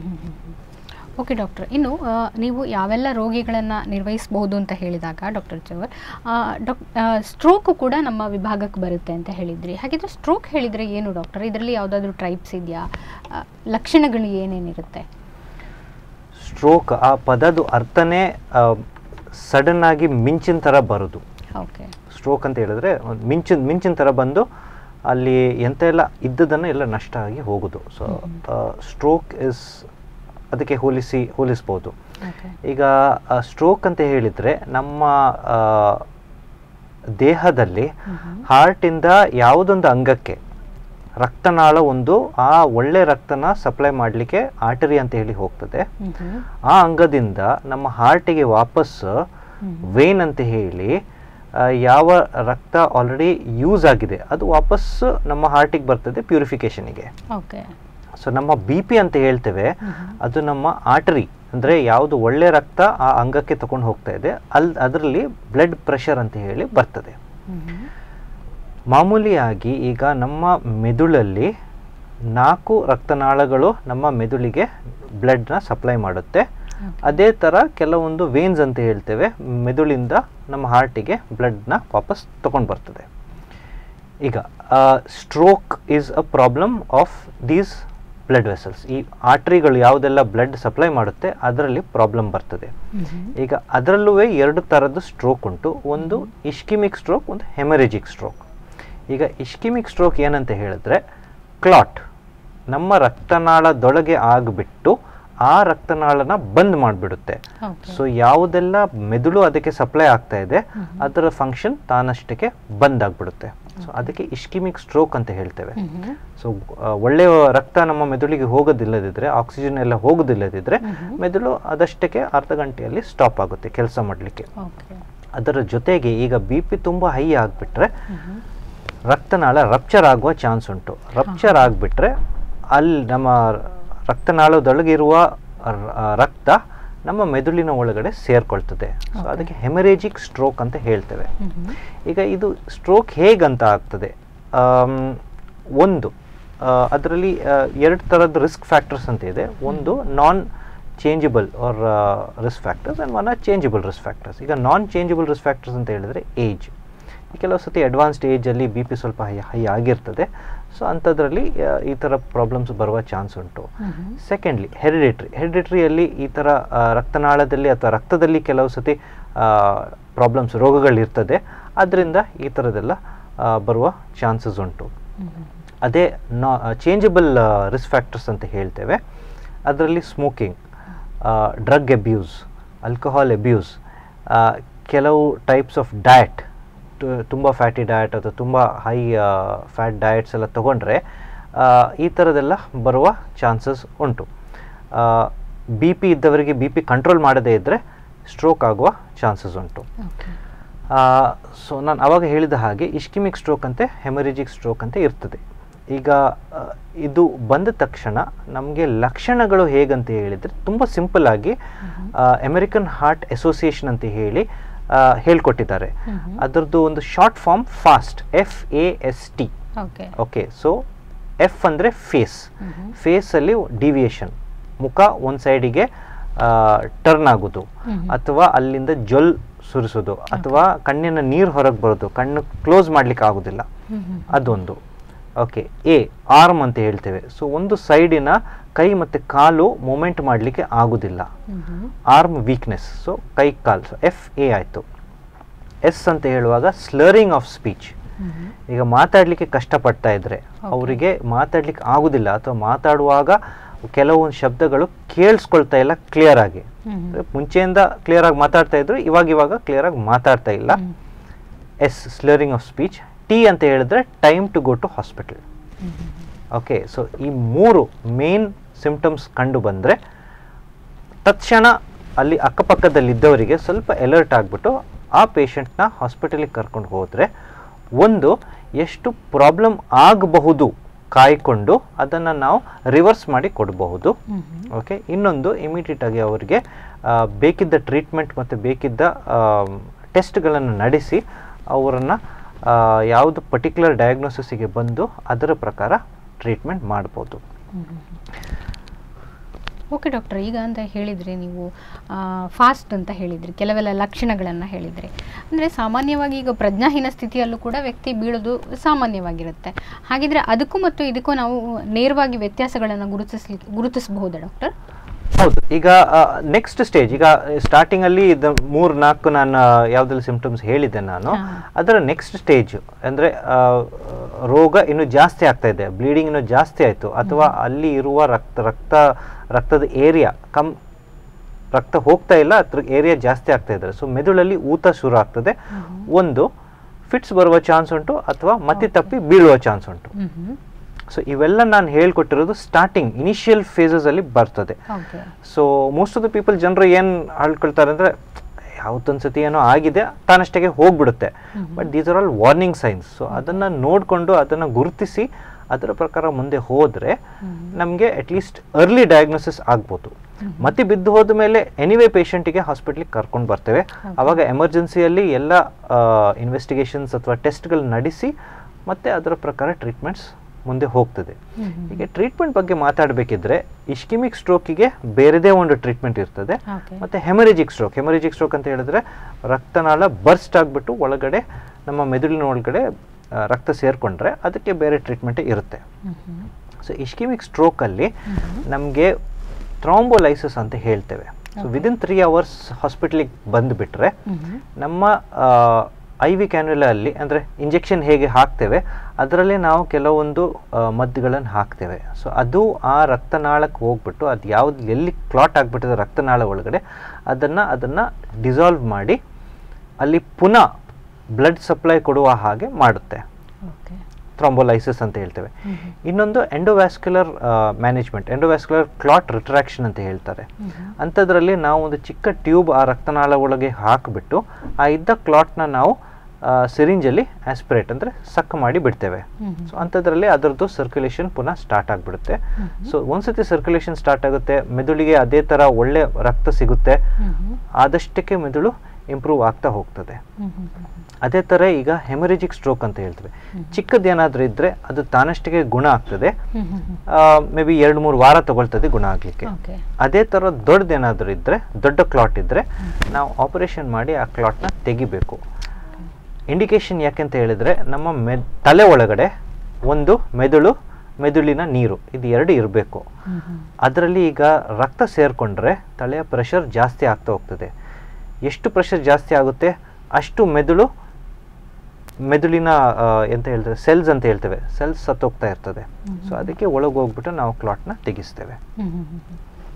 Okay doctor, ಇನ್ನು ನೀವು ಯಾವೆಲ್ಲ ರೋಗಿಗಳನ್ನು ನಿರ್ವಹಿಸಬಹುದು ಅಂತ ಹೇಳಿದಾಗ ಡಾಕ್ಟರ್ ಜವರ್, ಸ್ಟ್ರೋಕು ಕೂಡ ನಮ್ಮ ವಿಭಾಗಕ್ಕೆ ಬರುತ್ತೆ ಅಂತ ಹೇಳಿದ್ರಿ. ಹಾಗಿದ್ರೆ ಸ್ಟ್ರೋಕ್ ಹೇಳಿದರೆ ಏನು ಡಾಕ್ಟರ್? ಇದರಲ್ಲಿ ಯಾವುದಾದ್ರೂ ಟೈಪ್ಸ್ ಇದೆಯಾ? ಲಕ್ಷಣಗಳು ಏನೇನಿರುತ್ತೆ? ಸ್ಟ್ರೋಕ್ ಆ ಪದದ ಅರ್ಥನೇ ಸಡನ್ ಆಗಿ ಮಿಂಚಿನ ಥರ ಬರೋದು. ಓಕೆ, ಸ್ಟ್ರೋಕ್ ಅಂತ ಹೇಳಿದ್ರೆ ಮಿಂಚಿನ ಥರ ಬಂದು ಅಲ್ಲಿ ಎಂತ ಎಲ್ಲ ಇದ್ದದನ್ನು ಎಲ್ಲ ನಷ್ಟ ಆಗಿ ಹೋಗೋದು. ಸೊ ಸ್ಟ್ರೋಕ್ ಇಸ್ ಅದಕ್ಕೆ ಹೋಲಿಸ್ಬೋದು. ಈಗ ಸ್ಟ್ರೋಕ್ ಅಂತ ಹೇಳಿದರೆ ನಮ್ಮ ದೇಹದಲ್ಲಿ ಹಾರ್ಟಿಂದ ಯಾವುದೊಂದು ಅಂಗಕ್ಕೆ ರಕ್ತನಾಳ ಒಂದು ಆ ಒಳ್ಳೆ ರಕ್ತನ ಸಪ್ಲೈ ಮಾಡಲಿಕ್ಕೆ ಆರ್ಟರಿ ಅಂತ ಹೇಳಿ ಹೋಗ್ತದೆ. ಆ ಅಂಗದಿಂದ ನಮ್ಮ ಹಾರ್ಟಿಗೆ ವಾಪಸ್ ವೇನ್ ಅಂತ ಹೇಳಿ ಯಾವ ರಕ್ತ ಆಲ್ರೆಡಿ ಯೂಸ್ ಆಗಿದೆ ಅದು ವಾಪಸ್ ನಮ್ಮ ಹಾರ್ಟಿಗೆ ಬರ್ತದೆ ಪ್ಯೂರಿಫಿಕೇಶನಿಗೆ. ಸೊ ನಮ್ಮ BP ಅಂತ ಹೇಳ್ತೇವೆ, ಅದು ನಮ್ಮ ಆರ್ಟರಿ, ಅಂದರೆ ಯಾವುದು ಒಳ್ಳೆ ರಕ್ತ ಆ ಅಂಗಕ್ಕೆ ತಗೊಂಡು ಹೋಗ್ತಾ ಇದೆ ಅದರಲ್ಲಿ ಬ್ಲಡ್ ಪ್ರೆಷರ್ ಅಂತ ಹೇಳಿ ಬರ್ತದೆ. ಮಾಮೂಲಿಯಾಗಿ ಈಗ ನಮ್ಮ ಮೆದುಳಲ್ಲಿ 4 ರಕ್ತನಾಳಗಳು ನಮ್ಮ ಮೆದುಳಿಗೆ ಬ್ಲಡ್ನ ಸಪ್ಲೈ ಮಾಡುತ್ತೆ. ಅದೇ ಥರ ಕೆಲವೊಂದು ವೇನ್ಸ್ ಅಂತ ಹೇಳ್ತೇವೆ, ಮೆದುಳಿಂದ ನಮ್ಮ ಹಾರ್ಟಿಗೆ ಬ್ಲಡ್ನ ವಾಪಸ್ ತಗೊಂಡು ಬರ್ತದೆ. ಈಗ stroke is a problem of these blood vessels. ಈ ಆರ್ಟರಿಗಳು ಯಾವುದೆಲ್ಲ ಬ್ಲಡ್ ಸಪ್ಲೈ ಮಾಡುತ್ತೆ ಅದರಲ್ಲಿ ಪ್ರಾಬ್ಲಮ್ ಬರ್ತದೆ. ಈಗ ಅದರಲ್ಲೂ 2 ಥರದ್ದು ಸ್ಟ್ರೋಕ್ ಉಂಟು, ಒಂದು ಇಸ್ಕಿಮಿಕ್ ಸ್ಟ್ರೋಕ್, ಒಂದು ಹೆಮರೇಜಿಕ್ ಸ್ಟ್ರೋಕ್. ಈಗ ಇಸ್ಕಿಮಿಕ್ ಸ್ಟ್ರೋಕ್ ಏನಂತ ಹೇಳಿದ್ರೆ ಕ್ಲಾಟ್ ನಮ್ಮ ರಕ್ತನಾಳದೊಳಗೆ ಆಗಿಬಿಟ್ಟು ಆ ರಕ್ತನಾಳನ ಬಂದ್ ಮಾಡಿಬಿಡುತ್ತೆ. ಸೊ ಯಾವುದೆಲ್ಲ ಮೆದುಳು ಅದಕ್ಕೆ ಸಪ್ಲೈ ಆಗ್ತಾ ಇದೆ ಅದರ ಫಂಕ್ಷನ್ ತಾನಷ್ಟಕ್ಕೆ ಬಂದ್ ಆಗಿಬಿಡುತ್ತೆ. ಸೊ ಅದಕ್ಕೆ ಇಸ್ಕಿಮಿಕ್ ಸ್ಟ್ರೋಕ್ ಅಂತ ಹೇಳ್ತೇವೆ. ಸೊ ಒಳ್ಳೆಯ ರಕ್ತ ನಮ್ಮ ಮೆದುಳಿಗೆ ಹೋಗೋದಿಲ್ಲದಿದ್ರೆ, ಆಕ್ಸಿಜನ್ ಎಲ್ಲ ಹೋಗೋದಿಲ್ಲದಿದ್ರೆ ಮೆದುಳು ಅದಷ್ಟಕ್ಕೆ ಅರ್ಧ ಗಂಟೆಯಲ್ಲಿ ಸ್ಟಾಪ್ ಆಗುತ್ತೆ ಕೆಲಸ ಮಾಡಲಿಕ್ಕೆ. ಅದರ ಜೊತೆಗೆ ಈಗ BP ತುಂಬ ಹೈ ಆಗಿಬಿಟ್ರೆ ರಕ್ತನಾಳ ರಪ್ಚರ್ ಆಗುವ ಚಾನ್ಸ್ ಉಂಟು. ರಪ್ಚರ್ ಆಗಿಬಿಟ್ರೆ ಅಲ್ಲಿ ನಮ್ಮ ರಕ್ತನಾಳದೊಳಗಿರುವ ರಕ್ತ ನಮ್ಮ ಮೆದುಳಿನ ಒಳಗಡೆ ಸೇರ್ಕೊಳ್ತದೆ. ಸೊ ಅದಕ್ಕೆ ಹೆಮರೇಜಿಕ್ ಸ್ಟ್ರೋಕ್ ಅಂತ ಹೇಳ್ತೇವೆ. ಈಗ ಇದು ಸ್ಟ್ರೋಕ್ ಹೇಗಂತ ಆಗ್ತದೆ, ಒಂದು ಅದರಲ್ಲಿ 2 ಥರದ ರಿಸ್ಕ್ ಫ್ಯಾಕ್ಟರ್ಸ್ ಅಂತ ಇದೆ. ಒಂದು non changeable or risk factors and one or changeable risk factors. ಈಗ ನಾನ್ ಚೇಂಜಬಲ್ ರಿಸ್ಕ್ ಫ್ಯಾಕ್ಟರ್ಸ್ ಅಂತ ಹೇಳಿದರೆ ಏಜ್. ಕೆಲವು ಸತಿ ಅಡ್ವಾನ್ಸ್ಡ್ ಏಜಲ್ಲಿ BP ಸ್ವಲ್ಪ ಹೈ ಆಗಿರ್ತದೆ. ಸೊ ಅಂಥದ್ರಲ್ಲಿ ಈ ಥರ ಪ್ರಾಬ್ಲಮ್ಸ್ ಬರುವ ಚಾನ್ಸ್ ಉಂಟು. ಸೆಕೆಂಡ್ಲಿ ಹೆರಿಡಿಟ್ರಿಯಲ್ಲಿ ಈ ಥರ ರಕ್ತನಾಳದಲ್ಲಿ ಅಥವಾ ರಕ್ತದಲ್ಲಿ ಕೆಲವು ಸತಿ ಪ್ರಾಬ್ಲಮ್ಸ್ ರೋಗಗಳಿರ್ತದೆ, ಅದರಿಂದ ಈ ಥರದ್ದೆಲ್ಲ ಬರುವ ಚಾನ್ಸಸ್ ಉಂಟು. ಅದೇ ಚೇಂಜಬಲ್ ರಿಸ್ಕ್ ಫ್ಯಾಕ್ಟರ್ಸ್ ಅಂತ ಹೇಳ್ತೇವೆ. ಅದರಲ್ಲಿ smoking, drug abuse, alcohol abuse, ಕೆಲವು ಟೈಪ್ಸ್ ಆಫ್ ಡಯಟ್, ತುಂಬ ಫ್ಯಾಟಿ ಡಯಟ್ ಅಥವಾ ತುಂಬ ಹೈ ಫ್ಯಾಟ್ ಡಯಟ್ಸ್ ಎಲ್ಲ ತೊಗೊಂಡ್ರೆ ಈ ಥರದ್ದೆಲ್ಲ ಬರುವ ಚಾನ್ಸಸ್ ಉಂಟು. ಬಿ ಪಿ ಇದ್ದವರಿಗೆ ಬಿ ಪಿ ಕಂಟ್ರೋಲ್ ಮಾಡದೇ ಇದ್ದರೆ ಸ್ಟ್ರೋಕ್ ಆಗುವ ಚಾನ್ಸಸ್ ಉಂಟು. ಸೊ ನಾನು ಆವಾಗ ಹೇಳಿದ ಹಾಗೆ ಇಸ್ಕಿಮಿಕ್ ಸ್ಟ್ರೋಕ್ ಅಂತೆ ಹೆಮರೇಜಿಕ್ ಸ್ಟ್ರೋಕ್ ಅಂತ ಇರ್ತದೆ. ಈಗ ಇದು ಬಂದ ತಕ್ಷಣ ನಮಗೆ ಲಕ್ಷಣಗಳು ಹೇಗಂತ ಹೇಳಿದರೆ ತುಂಬ ಸಿಂಪಲ್ ಆಗಿ ಅಮೆರಿಕನ್ ಹಾರ್ಟ್ ಅಸೋಸಿಯೇಷನ್ ಅಂತ ಹೇಳಿ ಹೇಳ್ಕೊಟ್ಟಿದ್ದಾರೆ. ಅದರದ್ದು ಒಂದು short form fast, FAST. Okay, so F ಅಂದರೆ ಫೇಸಲ್ಲಿ ಡಿವಿಯೇಷನ್, ಮುಖ ಒಂದು ಸೈಡಿಗೆ ಟರ್ನ್ ಆಗೋದು, ಅಥವಾ ಅಲ್ಲಿಂದ ಜೊಲ್ ಸುರಿಸೋದು, ಅಥವಾ ಕಣ್ಣಿನ ನೀರು ಹೊರಗೆ ಬರೋದು, ಕಣ್ಣು ಕ್ಲೋಸ್ ಮಾಡ್ಲಿಕ್ಕೆ ಆಗೋದಿಲ್ಲ, ಅದೊಂದು. ಓಕೆ, ಆರ್ಮ್ ಅಂತ ಹೇಳ್ತೇವೆ. ಸೊ ಒಂದು ಸೈಡಿನ ಕೈ ಮತ್ತು ಕಾಲು ಮೂಮೆಂಟ್ ಮಾಡಲಿಕ್ಕೆ ಆಗೋದಿಲ್ಲ, ಆರ್ಮ್ ವೀಕ್ನೆಸ್, ಸೊ ಕೈ ಕಾಲು. ಸೊ FA ಆಯಿತು. ಎಸ್ ಅಂತ ಹೇಳುವಾಗ ಸ್ಲರಿಂಗ್ ಆಫ್ ಸ್ಪೀಚ್. ಈಗ ಮಾತಾಡಲಿಕ್ಕೆ ಕಷ್ಟಪಡ್ತಾ ಇದ್ರೆ, ಅವರಿಗೆ ಮಾತಾಡ್ಲಿಕ್ಕೆ ಆಗುದಿಲ್ಲ, ಅಥವಾ ಮಾತಾಡುವಾಗ ಕೆಲವೊಂದು ಶಬ್ದಗಳು ಕೇಳಿಸ್ಕೊಳ್ತಾ ಇಲ್ಲ ಕ್ಲಿಯರ್ ಆಗಿ. ಮುಂಚೆಯಿಂದ ಕ್ಲಿಯರ್ ಆಗಿ ಮಾತಾಡ್ತಾ ಇದ್ರು, ಇವಾಗ ಕ್ಲಿಯರ್ ಆಗಿ ಮಾತಾಡ್ತಾ ಇಲ್ಲ. S slurring of speech. T ಅಂತ ಹೇಳಿದ್ರೆ time to go to hospital. Okay, so ಈ 3 ಮೇನ್ ಸಿಂಪ್ಟಮ್ಸ್ ಕಂಡು ಬಂದರೆ ತಕ್ಷಣ ಅಲ್ಲಿ ಅಕ್ಕಪಕ್ಕದಲ್ಲಿದ್ದವರಿಗೆ ಸ್ವಲ್ಪ ಅಲರ್ಟ್ ಆಗಿಬಿಟ್ಟು ಆ ಪೇಷಂಟ್ನ ಹಾಸ್ಪಿಟಲಿಗೆ ಕರ್ಕೊಂಡು ಹೋದರೆ, ಒಂದು ಎಷ್ಟು ಪ್ರಾಬ್ಲಮ್ ಆಗಬಹುದು ಕಾಯ್ಕೊಂಡು ಅದನ್ನು ನಾವು ರಿವರ್ಸ್ ಮಾಡಿ ಕೊಡಬಹುದು. ಓಕೆ, ಇನ್ನೊಂದು ಇಮಿಡಿಯೇಟ್ ಆಗಿ ಅವರಿಗೆ ಬೇಕಿದ್ದ ಟ್ರೀಟ್ಮೆಂಟ್ ಮತ್ತು ಬೇಕಿದ್ದ ಟೆಸ್ಟ್ಗಳನ್ನು ನಡೆಸಿ ಅವರನ್ನು ಯಾವುದು ಪರ್ಟಿಕ್ಯುಲರ್ ಡಯಾಗ್ನೋಸಿಸ್ಗೆ ಬಂದು ಅದರ ಪ್ರಕಾರ ಟ್ರೀಟ್ಮೆಂಟ್ ಮಾಡ್ಬೋದು. ಓಕೆ ಡಾಕ್ಟರ್, ಈಗ ಅಂತ ಹೇಳಿದರೆ ನೀವು ಫಾಸ್ಟ್ ಅಂತ ಹೇಳಿದ್ರಿ, ಕೆಲವೆಲ್ಲ ಲಕ್ಷಣಗಳನ್ನು ಹೇಳಿದ್ರಿ. ಅಂದರೆ ಸಾಮಾನ್ಯವಾಗಿ ಈಗ ಪ್ರಜ್ಞಾಹೀನ ಸ್ಥಿತಿಯಲ್ಲೂ ಕೂಡ ವ್ಯಕ್ತಿ ಬೀಳೋದು ಸಾಮಾನ್ಯವಾಗಿರುತ್ತೆ. ಹಾಗಿದ್ರೆ ಅದಕ್ಕೂ ಮತ್ತು ಇದಕ್ಕೂ ನಾವು ನೇರವಾಗಿ ವ್ಯತ್ಯಾಸಗಳನ್ನು ಗುರುತಿಸಬಹುದಾ ಡಾಕ್ಟರ್? ಹೌದು. ಈಗ ನೆಕ್ಸ್ಟ್ ಸ್ಟೇಜ್, ಈಗ ಸ್ಟಾರ್ಟಿಂಗ್ ಅಲ್ಲಿ 3-4 ನಾನು ಯಾವ್ದೆಲ್ಲ ಸಿಂಪ್ಟಮ್ಸ್ ಹೇಳಿದ್ದೆ ನಾನು, ಅದರ ನೆಕ್ಸ್ಟ್ ಸ್ಟೇಜ್ ಅಂದ್ರೆ ರೋಗ ಇನ್ನು ಜಾಸ್ತಿ ಆಗ್ತಾ ಇದೆ, ಬ್ಲೀಡಿಂಗ್ ಇನ್ನು ಜಾಸ್ತಿ ಆಯ್ತು, ಅಥವಾ ಅಲ್ಲಿ ಇರುವ ರಕ್ತದ ಏರಿಯಾ ರಕ್ತ ಹೋಗ್ತಾ ಇಲ್ಲ, ಅದ್ರ ಏರಿಯಾ ಜಾಸ್ತಿ ಆಗ್ತಾ ಇದ್ದಾರೆ. ಸೊ ಮೆದುಳಲ್ಲಿ ಊತ ಶುರು ಆಗ್ತದೆ, ಒಂದು ಫಿಟ್ಸ್ ಬರುವ ಚಾನ್ಸ್ ಉಂಟು, ಅಥವಾ ಮತ್ತೆ ತಪ್ಪಿ ಬೀಳುವ ಚಾನ್ಸ್ ಉಂಟು. ಸೊ ಇವೆಲ್ಲ ನಾನು ಹೇಳ್ಕೊಟ್ಟಿರೋದು ಸ್ಟಾರ್ಟಿಂಗ್ ಇನಿಷಿಯಲ್ ಫೇಸಸ್ ಅಲ್ಲಿ ಬರ್ತದೆ. So most of the people, ಜನರು ಏನು ಹೇಳ್ಕೊಳ್ತಾರೆ ಅಂದ್ರೆ, ಯಾವತ್ತೊಂದ್ಸತಿ ಏನೋ ಆಗಿದೆ ತಾನಷ್ಟೇ ಹೋಗ್ಬಿಡುತ್ತೆ. But these are all warning signs. So ಅದನ್ನ ನೋಡಿಕೊಂಡು ಅದನ್ನ ಗುರುತಿಸಿ ಅದರ ಪ್ರಕಾರ ಮುಂದೆ ಹೋದ್ರೆ ನಮಗೆ ಅಟ್ಲೀಸ್ಟ್ ಅರ್ಲಿ ಡಯಾಗ್ನೋಸಿಸ್ ಆಗ್ಬೋದು. ಮತ್ತೆ ಬಿದ್ದು ಹೋದ ಮೇಲೆ ಎನಿವೇ ಪೇಷಂಟಿಗೆ ಹಾಸ್ಪಿಟ್ಲಿಗೆ ಕರ್ಕೊಂಡು ಬರ್ತೇವೆ. ಆವಾಗ ಎಮರ್ಜೆನ್ಸಿಯಲ್ಲಿ ಎಲ್ಲ ಇನ್ವೆಸ್ಟಿಗೇಷನ್ಸ್ ಅಥವಾ ಟೆಸ್ಟ್ಗಳು ನಡೆಸಿ ಮತ್ತೆ ಅದರ ಪ್ರಕಾರ ಟ್ರೀಟ್ಮೆಂಟ್ಸ್ ಮುಂದೆ ಹೋಗ್ತದೆ. ಈಗ ಟ್ರೀಟ್ಮೆಂಟ್ ಬಗ್ಗೆ ಮಾತಾಡಬೇಕಿದ್ರೆ, ಇಸ್ಕಿಮಿಕ್ ಸ್ಟ್ರೋಕಿಗೆ ಬೇರೆದೇ ಒಂದು ಟ್ರೀಟ್ಮೆಂಟ್ ಇರ್ತದೆ, ಮತ್ತೆ ಹೆಮರೇಜಿಕ್ ಸ್ಟ್ರೋಕ್ ಅಂತ ಹೇಳಿದ್ರೆ ರಕ್ತನಾಳ ಬರ್ಸ್ಟ್ ಆಗಿಬಿಟ್ಟು ಒಳಗಡೆ ನಮ್ಮ ಮೆದುಳಿನ ಒಳಗಡೆ ರಕ್ತ ಸೇರ್ಕೊಂಡ್ರೆ ಅದಕ್ಕೆ ಬೇರೆ ಟ್ರೀಟ್ಮೆಂಟ್ ಇರುತ್ತೆ. ಸೊ ಇಸ್ಕಿಮಿಕ್ ಸ್ಟ್ರೋಕಲ್ಲಿ ನಮಗೆ ಥ್ರಾಂಬೋಲೈಸಿಸ್ ಅಂತ ಹೇಳ್ತೇವೆ. ಸೊ ವಿದಿನ್ 3 hours ಹಾಸ್ಪಿಟ್ಲಿಗೆ ಬಂದುಬಿಟ್ರೆ ನಮ್ಮ IV ಕ್ಯಾನ್ಯುಲಾ ಅಲ್ಲಿ ಅಂದರೆ ಇಂಜೆಕ್ಷನ್ ಹೇಗೆ ಹಾಕ್ತೇವೆ ಅದರಲ್ಲೇ ನಾವು ಕೆಲವೊಂದು ಮದ್ದುಗಳನ್ನು ಹಾಕ್ತೇವೆ. ಸೊ ಅದು ಆ ರಕ್ತನಾಳಕ್ಕೆ ಹೋಗ್ಬಿಟ್ಟು ಅದು ಯಾವ್ದು ಎಲ್ಲಿ ಕ್ಲಾಟ್ ಆಗಿಬಿಟ್ಟಿದೆ ರಕ್ತನಾಳ ಒಳಗಡೆ ಅದನ್ನು ಡಿಸಾಲ್ವ್ ಮಾಡಿ ಅಲ್ಲಿ ಪುನಃ ಬ್ಲಡ್ ಸಪ್ಲೈ ಕೊಡುವ ಹಾಗೆ ಮಾಡುತ್ತೆ. ಥ್ರಾಂಬೋಲೈಸಿಸ್ ಅಂತ ಹೇಳ್ತೇವೆ. ಇನ್ನೊಂದು endovascular management, endovascular clot retraction ಅಂತ ಹೇಳ್ತಾರೆ. ಅಂಥದ್ರಲ್ಲಿ ನಾವು ಒಂದು ಚಿಕ್ಕ ಟ್ಯೂಬ್ ಆ ರಕ್ತನಾಳ ಒಳಗೆ ಹಾಕಿಬಿಟ್ಟು ಆ ಇದ್ದ ಕ್ಲಾಟ್ನ ನಾವು ಸಿರಿಂಜಲ್ಲಿ ಆಸ್ಪಿರೇಟ್ ಅಂದರೆ ಸಕ್ ಮಾಡಿ ಬಿಡ್ತೇವೆ. ಸೊ ಅಂಥದ್ರಲ್ಲಿ ಅದರದ್ದು ಸರ್ಕ್ಯುಲೇಷನ್ ಪುನಃ ಸ್ಟಾರ್ಟ್ ಆಗಿಬಿಡುತ್ತೆ. ಸೊ ಒಂದ್ಸತಿ ಸರ್ಕ್ಯುಲೇಷನ್ ಸ್ಟಾರ್ಟ್ ಆಗುತ್ತೆ, ಮೆದುಳಿಗೆ ಅದೇ ಥರ ಒಳ್ಳೆ ರಕ್ತ ಸಿಗುತ್ತೆ, ಆದಷ್ಟಕ್ಕೆ ಮೆದುಳು ಇಂಪ್ರೂವ್ ಆಗ್ತಾ ಹೋಗ್ತದೆ. ಅದೇ ಥರ ಈಗ ಹೆಮರೇಜಿಕ್ ಸ್ಟ್ರೋಕ್ ಅಂತ ಹೇಳ್ತೇವೆ. ಚಿಕ್ಕದೇನಾದರೂ ಇದ್ದರೆ ಅದು ತಾನಷ್ಟಿಗೆ ಗುಣ ಆಗ್ತದೆ, ಮೇ ಬಿ 2-3 ವಾರ ತಗೊಳ್ತದೆ ಗುಣ ಆಗಲಿಕ್ಕೆ. ಅದೇ ಥರ ದೊಡ್ಡದೇನಾದರೂ ಇದ್ದರೆ, ದೊಡ್ಡ ಕ್ಲಾಟ್ ಇದ್ದರೆ ನಾವು ಆಪರೇಷನ್ ಮಾಡಿ ಆ ಕ್ಲಾಟ್ನ ತೆಗಿಬೇಕು. ಇಂಡಿಕೇಶನ್ ಯಾಕೆಂತ ಹೇಳಿದರೆ, ನಮ್ಮ ತಲೆ ಒಳಗಡೆ ಒಂದು ಮೆದುಳಿನ ನೀರು ಇದು 2 ಇರಬೇಕು. ಅದರಲ್ಲಿ ಈಗ ರಕ್ತ ಸೇರಿಕೊಂಡ್ರೆ ತಲೆಯ ಪ್ರೆಷರ್ ಜಾಸ್ತಿ ಆಗ್ತಾ ಹೋಗ್ತದೆ. ಎಷ್ಟು ಪ್ರೆಷರ್ ಜಾಸ್ತಿ ಆಗುತ್ತೆ ಅಷ್ಟು ಮೆದುಳಿನ ಎಂತ ಹೇಳ್ತೇವೆ ಸೆಲ್ಸ್ ಅಂತ ಹೇಳ್ತೇವೆ, ಸೆಲ್ಸ್ ಸತ್ತೋಗ್ತಾ ಇರ್ತದೆ. ಸೊ ಅದಕ್ಕೆ ಒಳಗೆ ಹೋಗ್ಬಿಟ್ಟು ನಾವು ಕ್ಲಾಟ್ನ ತೆಗಿಸ್ತೇವೆ.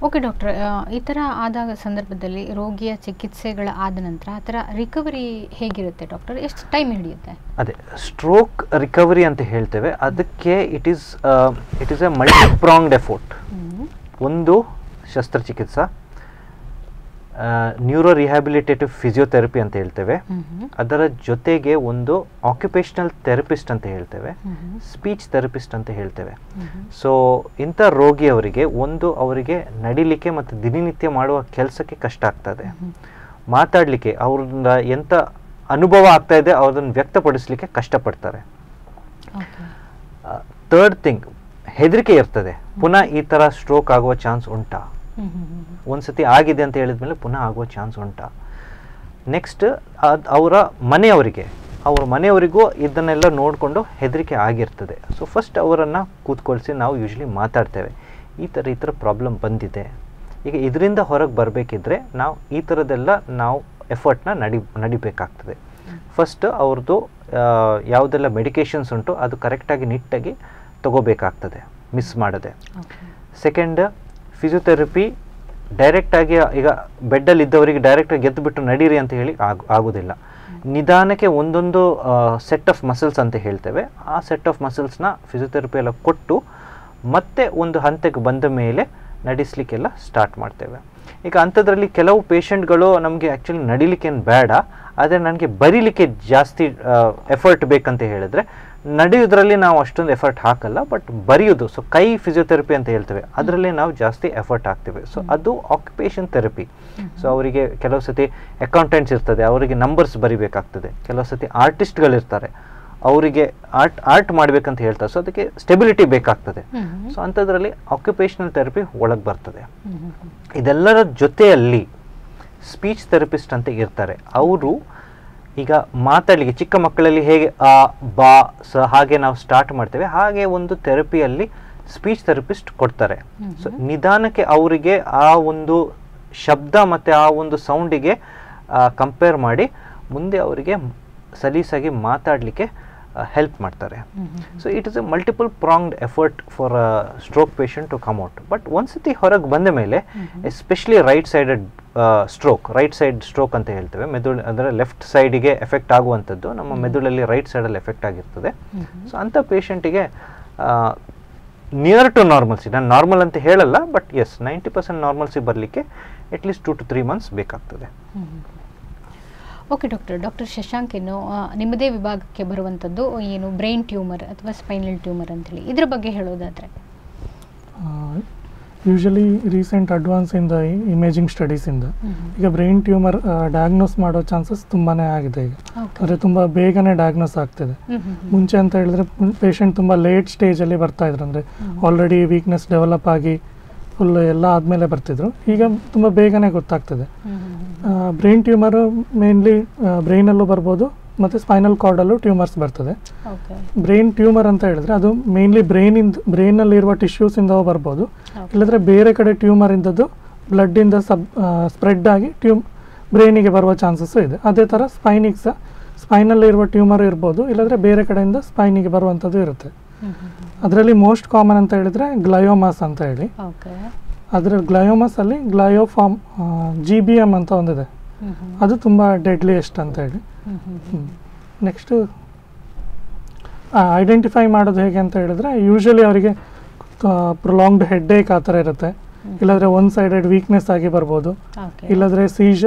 ಓಕೆ ಡಾಕ್ಟರ್, ಈ ಥರ ಆದಾಗ ಸಂದರ್ಭದಲ್ಲಿ ರೋಗಿಯ ಚಿಕಿತ್ಸೆಗಳ ಆದ ನಂತರ ಆ ಥರ ರಿಕವರಿ ಹೇಗಿರುತ್ತೆ ಡಾಕ್ಟರ್? ಎಷ್ಟು ಟೈಮ್ ಹಿಡಿಯುತ್ತೆ? ಅದೇ ಸ್ಟ್ರೋಕ್ ರಿಕವರಿ ಅಂತ ಹೇಳ್ತೇವೆ. ಅದಕ್ಕೆ it is a multipronged effort. ಒಂದು ಶಸ್ತ್ರಚಿಕಿತ್ಸಾ, ನ್ಯೂರೋ ರಿಹ್ಯಾಬಿಲಿಟೇಟಿವ್ ಫಿಸಿಯೋಥೆರಪಿ ಅಂತ ಹೇಳ್ತೇವೆ, ಅದರ ಜೊತೆಗೆ ಒಂದು ಆಕ್ಯುಪೇಷನಲ್ ಥೆರಪಿಸ್ಟ್ ಅಂತ ಹೇಳ್ತೇವೆ, ಸ್ಪೀಚ್ ಥೆರಪಿಸ್ಟ್ ಅಂತ ಹೇಳ್ತೇವೆ. ಸೊ ಇಂಥ ರೋಗಿಯವರಿಗೆ ಅವರಿಗೆ ನಡಿಲಿಕ್ಕೆ ಮತ್ತು ದಿನನಿತ್ಯ ಮಾಡುವ ಕೆಲಸಕ್ಕೆ ಕಷ್ಟ ಆಗ್ತದೆ, ಮಾತಾಡಲಿಕ್ಕೆ ಅವ್ರನ್ನ ಎಂಥ ಅನುಭವ ಆಗ್ತಾ ಇದೆ ಅವ್ರನ್ನ ವ್ಯಕ್ತಪಡಿಸಲಿಕ್ಕೆ ಕಷ್ಟಪಡ್ತಾರೆ. ಥರ್ಡ್ ಥಿಂಗ್, ಹೆದರಿಕೆ ಇರ್ತದೆ, ಪುನಃ ಈ ಥರ ಸ್ಟ್ರೋಕ್ ಆಗುವ ಚಾನ್ಸ್ ಉಂಟಾ, ಒಂದ್ಸತಿ ಆಗಿದೆ ಅಂತ ಹೇಳಿದ್ಮೇಲೆ ಪುನಃ ಆಗುವ ಚಾನ್ಸ್ ಉಂಟಾ. ನೆಕ್ಸ್ಟ್ ಅವರ ಮನೆಯವರಿಗೂ ಇದನ್ನೆಲ್ಲ ನೋಡಿಕೊಂಡು ಹೆದರಿಕೆ ಆಗಿರ್ತದೆ. ಸೊ ಫಸ್ಟ್ ಅವರನ್ನು ಕೂತ್ಕೊಳಿಸಿ ನಾವು ಯೂಶ್ವಲಿ ಮಾತಾಡ್ತೇವೆ, ಈ ಥರ ಪ್ರಾಬ್ಲಮ್ ಬಂದಿದೆ, ಈಗ ಇದರಿಂದ ಹೊರಗೆ ಬರಬೇಕಿದ್ರೆ ನಾವು ಈ ಥರದ್ದೆಲ್ಲ ನಾವು ಎಫರ್ಟ್ನ ನಡಿಬೇಕಾಗ್ತದೆ. ಫಸ್ಟ್ ಅವ್ರದ್ದು ಯಾವುದೆಲ್ಲ ಮೆಡಿಕೇಶನ್ಸ್ ಉಂಟು ಅದು ಕರೆಕ್ಟಾಗಿ ನಿಟ್ಟಾಗಿ ತಗೋಬೇಕಾಗ್ತದೆ, ಮಿಸ್ ಮಾಡದೆ. ಸೆಕೆಂಡ್, ಫಿಸಿಯೋಥೆರಪಿ ಡೈರೆಕ್ಟಾಗಿ ಈಗ ಬೆಡ್ಡಲ್ಲಿ ಇದ್ದವರಿಗೆ ಡೈರೆಕ್ಟಾಗಿ ಗೆದ್ದುಬಿಟ್ಟು ನಡೀರಿ ಅಂತ ಹೇಳಿ ಆಗೋದಿಲ್ಲ. ನಿಧಾನಕ್ಕೆ ಒಂದೊಂದು ಸೆಟ್ ಆಫ್ ಮಸಲ್ಸ್ ಅಂತ ಹೇಳ್ತೇವೆ, ಆ ಸೆಟ್ ಆಫ್ ಮಸಲ್ಸ್ನ ಫಿಸಿಯೋಥೆರಪಿ ಎಲ್ಲ ಕೊಟ್ಟು ಮತ್ತೆ ಒಂದು ಹಂತಕ್ಕೆ ಬಂದ ಮೇಲೆ ನಡೆಸಲಿಕ್ಕೆಲ್ಲ ಸ್ಟಾರ್ಟ್ ಮಾಡ್ತೇವೆ. ಈಗ ಅಂಥದ್ರಲ್ಲಿ ಕೆಲವು ಪೇಷಂಟ್ಗಳು ನಮಗೆ ಆ್ಯಕ್ಚುಲಿ ನಡಿಲಿಕ್ಕೇನು ಬೇಡ, ಆದರೆ ನನಗೆ ಬರೀಲಿಕ್ಕೆ ಜಾಸ್ತಿ ಎಫರ್ಟ್ ಬೇಕಂತ ಹೇಳಿದ್ರೆ ನಡೆಯೋದ್ರಲ್ಲಿ ನಾವು ಅಷ್ಟೊಂದು ಎಫರ್ಟ್ ಹಾಕಲ್ಲ, ಬಟ್ ಬರೆಯೋದು, ಸೊ ಕೈ ಫಿಸಿಯೋಥೆರಪಿ ಅಂತ ಹೇಳ್ತೇವೆ, ಅದರಲ್ಲಿ ನಾವು ಜಾಸ್ತಿ ಎಫರ್ಟ್ ಹಾಕ್ತೇವೆ. ಸೊ ಅದು ಆಕ್ಯುಪೇಷನ್ ಥೆರಪಿ. ಸೊ ಅವರಿಗೆ ಕೆಲವು ಸತಿ ಅಕೌಂಟೆಂಟ್ಸ್ ಇರ್ತದೆ, ಅವರಿಗೆ ನಂಬರ್ಸ್ ಬರಿಬೇಕಾಗ್ತದೆ, ಕೆಲವು ಸತಿ ಆರ್ಟಿಸ್ಟ್ಗಳಿರ್ತಾರೆ, ಅವರಿಗೆ ಆರ್ಟ್ ಮಾಡಬೇಕಂತ ಹೇಳ್ತಾರೆ, ಸೊ ಅದಕ್ಕೆ ಸ್ಟೆಬಿಲಿಟಿ ಬೇಕಾಗ್ತದೆ. ಸೊ ಅಂಥದ್ರಲ್ಲಿ ಆಕ್ಯುಪೇಷನಲ್ ಥೆರಪಿ ಒಳಗೆ ಬರ್ತದೆ. ಇದೆಲ್ಲರ ಜೊತೆಯಲ್ಲಿ ಸ್ಪೀಚ್ ಥೆರಪಿಸ್ಟ್ ಅಂತ ಇರ್ತಾರೆ. ಅವರು ಈಗ ಮಾತಾಡಲಿಕ್ಕೆ ಚಿಕ್ಕ ಮಕ್ಕಳಲ್ಲಿ ಹೇಗೆ ಆ ಬಾ ಸ ಹಾಗೆ ನಾವು ಸ್ಟಾರ್ಟ್ ಮಾಡ್ತೇವೆ, ಹಾಗೆ ಒಂದು ಥೆರಪಿಯಲ್ಲಿ ಸ್ಪೀಚ್ ಥೆರಪಿಸ್ಟ್ ಕೊಡ್ತಾರೆ. ಸೊ ನಿಧಾನಕ್ಕೆ ಅವರಿಗೆ ಆ ಒಂದು ಶಬ್ದ ಮತ್ತು ಆ ಒಂದು ಸೌಂಡಿಗೆ ಕಂಪೇರ್ ಮಾಡಿ ಮುಂದೆ ಅವರಿಗೆ ಸಲೀಸಾಗಿ ಮಾತಾಡಲಿಕ್ಕೆ ಹೆಲ್ಪ್ ಮಾಡ್ತಾರೆ. So it is a multiple pronged effort for a stroke patient to come out. But ಒಂದ್ಸತಿ ಹೊರಗೆ ಬಂದ ಮೇಲೆ ಎಸ್ಪೆಷಲಿ ರೈಟ್ ಸೈಡ್ ಸ್ಟ್ರೋಕ್ ಅಂತ ಹೇಳ್ತೇವೆ, ಮೆದುಳು ಅಂದರೆ ಲೆಫ್ಟ್ ಸೈಡಿಗೆ ಎಫೆಕ್ಟ್ ಆಗುವಂಥದ್ದು, ನಮ್ಮ ಮೆದುಳಲ್ಲಿ ರೈಟ್ ಸೈಡಲ್ಲಿ ಎಫೆಕ್ಟ್ ಆಗಿರ್ತದೆ. ಸೊ ಅಂಥ ಪೇಷಂಟಿಗೆ ನಿಯರ್ ಟು ನಾರ್ಮಲ್ಸಿ, ನಾನು ನಾರ್ಮಲ್ ಅಂತ ಹೇಳಲ್ಲ, ಬಟ್ ಎಸ್ 90% ನಾರ್ಮಲ್ಸಿ ಬರಲಿಕ್ಕೆ ಅಟ್ಲೀಸ್ಟ್ 2 to 3 months ಬೇಕಾಗ್ತದೆ. ಓಕೆ ಡಾಕ್ಟರ್ ಶಶಾಂಕ್, ಇನ್ನು ನಿಮ್ಮದೇ ವಿಭಾಗಕ್ಕೆ ಬರುವಂಥದ್ದು ಏನು ಬ್ರೈನ್ ಟ್ಯೂಮರ್ ಅಥವಾ ಸ್ಪೈನಲ್ ಟ್ಯೂಮರ್ ಅಂತೇಳಿ, ಇದ್ರ ಬಗ್ಗೆ ಹೇಳೋದಾದರೆ? ಯೂಶಲಿ ರೀಸೆಂಟ್ ಅಡ್ವಾನ್ಸ್ ಇಂದ ಇಮೇಜಿಂಗ್ ಸ್ಟಡೀಸಿಂದ ಈಗ ಬ್ರೈನ್ ಟ್ಯೂಮರ್ ಡಯಾಗ್ನೋಸ್ ಮಾಡೋ ಚಾನ್ಸಸ್ ತುಂಬಾ ಆಗಿದೆ. ಈಗ ಅಂದರೆ ತುಂಬ ಬೇಗನೆ ಡಯಾಗ್ನೋಸ್ ಆಗ್ತಿದೆ. ಮುಂಚೆ ಅಂತ ಹೇಳಿದ್ರೆ ಪೇಷಂಟ್ ತುಂಬ ಲೇಟ್ ಸ್ಟೇಜಲ್ಲಿ ಬರ್ತಾ ಇದ್ರು, ಅಂದರೆ ಆಲ್ರೆಡಿ ವೀಕ್ನೆಸ್ ಡೆವಲಪ್ ಆಗಿ ಫುಲ್ ಎಲ್ಲ ಆದಮೇಲೆ ಬರ್ತಿದ್ರು. ಈಗ ತುಂಬ ಬೇಗನೆ ಗೊತ್ತಾಗ್ತದೆ. ಬ್ರೈನ್ ಟ್ಯೂಮರು ಮೇನ್ಲಿ ಬ್ರೈನಲ್ಲೂ ಬರ್ಬೋದು ಮತ್ತು ಸ್ಪೈನಲ್ ಕಾರ್ಡಲ್ಲೂ ಟ್ಯೂಮರ್ಸ್ ಬರ್ತದೆ. ಬ್ರೈನ್ ಟ್ಯೂಮರ್ ಅಂತ ಹೇಳಿದ್ರೆ ಅದು ಮೇನ್ಲಿ ಬ್ರೈನಲ್ಲಿರುವ ಟಿಶ್ಯೂಸಿಂದ ಬರ್ಬೋದು, ಇಲ್ಲದ್ರೆ ಬೇರೆ ಕಡೆ ಟ್ಯೂಮರ್ ಇಂದದ್ದು ಬ್ಲಡ್ಡಿಂದ ಸ್ಪ್ರೆಡ್ ಆಗಿ ಬ್ರೈನಿಗೆ ಬರುವ ಚಾನ್ಸಸ್ಸು ಇದೆ. ಅದೇ ಥರ ಸ್ಪೈನಲ್ಲಿ ಇರುವ ಟ್ಯೂಮರ್ ಇರ್ಬೋದು, ಇಲ್ಲದ್ರೆ ಬೇರೆ ಕಡೆಯಿಂದ ಸ್ಪೈನಿಗೆ ಬರುವಂಥದ್ದು ಇರುತ್ತೆ. ಅದರಲ್ಲಿ ಮೋಸ್ಟ್ ಕಾಮನ್ ಅಂತ ಹೇಳಿದ್ರೆ ಗ್ಲಯೋಮಾಸ್ ಅಂತ ಹೇಳಿ, ಅದರ ಗ್ಲಯೋಮಾಸ್ ಅಲ್ಲಿ ಗ್ಲಯೋಫಾರ್ಮ್ GBM ಅಂತ ಒಂದಿದೆ, ಅದು ತುಂಬ ಡೆಡ್ಲಿಯೆಸ್ಟ್ ಅಂತ ಹೇಳಿ. ನೆಕ್ಸ್ಟ್ ಐಡೆಂಟಿಫೈ ಮಾಡೋದು ಹೇಗೆ ಅಂತ ಹೇಳಿದ್ರೆ ಯೂಶಲಿ ಅವರಿಗೆ ಪ್ರೊಲಾಂಗ್ಡ್ ಹೆಡ್ಏಕ್ ಆ ಥರ ಇರುತ್ತೆ, ಇಲ್ಲಾಂದರೆ ಒನ್ ಸೈಡೆಡ್ ವೀಕ್ನೆಸ್ ಆಗಿ ಬರ್ಬೋದು, ಇಲ್ಲಾಂದರೆ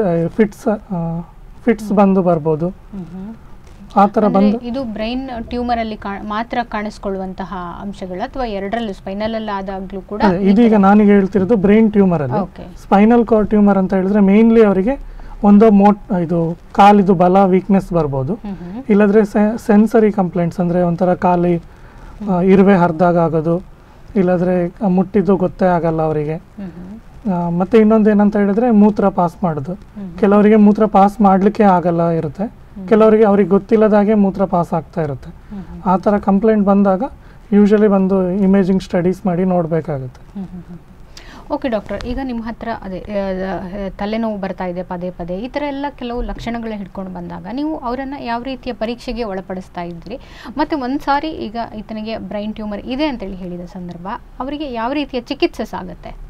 ಫಿಟ್ಸ್ ಬಂದು ಬರ್ಬೋದು. ಆ ಥರ ಬಂದು ಇದು ಬ್ರೈನ್ ಟ್ಯೂಮರ್ ಅಲ್ಲಿ ಮಾತ್ರ ಕಾಣಿಸ್ಕೊಳ್ಳುವಂತಹ ಅಂಶಗಳು ಅಥವಾ ಎರಡರಲ್ಲೂ ಸ್ಪೈನಲ್ ಅಲ್ಲಿ ಆದಾಗ್ಲೂ ಕೂಡ? ಇದೀಗ ನಾನೀಗ ಹೇಳ್ತಿರೋದು ಬ್ರೈನ್ ಟ್ಯೂಮರ್ ಅಲ್ಲಿ. ಸ್ಪೈನಲ್ ಕಾರ್ಡ್ ಟ್ಯೂಮರ್ ಅಂತ ಹೇಳಿದ್ರೆ ಮೇನ್ಲಿ ಅವರಿಗೆ ಒಂದು ಇದು ಕಾಲಿದು ಬಲ ವೀಕ್ನೆಸ್ ಬರ್ಬೋದು, ಇಲ್ಲದ್ರೆ ಸೆನ್ಸರಿ ಕಂಪ್ಲೇಂಟ್ಸ್ ಅಂದರೆ ಒಂಥರ ಕಾಲಿ ಇರುವೆ ಹರಿದಾಗ ಆಗೋದು, ಇಲ್ಲದ್ರೆ ಮುಟ್ಟಿದ್ದು ಗೊತ್ತೇ ಆಗಲ್ಲ ಅವರಿಗೆ. ಮತ್ತೆ ಇನ್ನೊಂದು ಏನಂತ ಹೇಳಿದ್ರೆ ಮೂತ್ರ ಪಾಸ್ ಮಾಡೋದು, ಕೆಲವರಿಗೆ ಮೂತ್ರ ಪಾಸ್ ಮಾಡಲಿಕ್ಕೆ ಆಗಲ್ಲ ಇರುತ್ತೆ, ಕೆಲವರಿಗೆ ಅವ್ರಿಗೆ ಗೊತ್ತಿಲ್ಲದಾಗೆ ಮೂತ್ರ ಪಾಸ್ ಆಗ್ತಾ ಇರುತ್ತೆ. ಆ ಥರ ಕಂಪ್ಲೇಂಟ್ ಬಂದಾಗ ಯೂಶಲಿ ಬಂದು ಇಮೇಜಿಂಗ್ ಸ್ಟಡೀಸ್ ಮಾಡಿ ನೋಡಬೇಕಾಗುತ್ತೆ. ಓಕೆ ಡಾಕ್ಟರ್, ಈಗ ನಿಮ್ಮ ಹತ್ರ ಅದೇ ತಲೆನೋವು ಬರ್ತಾ ಇದೆ ಪದೇ ಪದೇ, ಈ ಥರ ಎಲ್ಲ ಕೆಲವು ಲಕ್ಷಣಗಳನ್ನ ಹಿಡ್ಕೊಂಡು ಬಂದಾಗ ನೀವು ಅವರನ್ನು ಯಾವ ರೀತಿಯ ಪರೀಕ್ಷೆಗೆ ಒಳಪಡಿಸ್ತಾ ಇದ್ರಿ? ಮತ್ತು ಒಂದು ಸಾರಿ ಈಗ ಈತನಿಗೆ ಬ್ರೈನ್ ಟ್ಯೂಮರ್ ಇದೆ ಅಂತೇಳಿ ಹೇಳಿದ ಸಂದರ್ಭ ಅವರಿಗೆ ಯಾವ ರೀತಿಯ ಚಿಕಿತ್ಸೆ ಸಾಗುತ್ತೆ?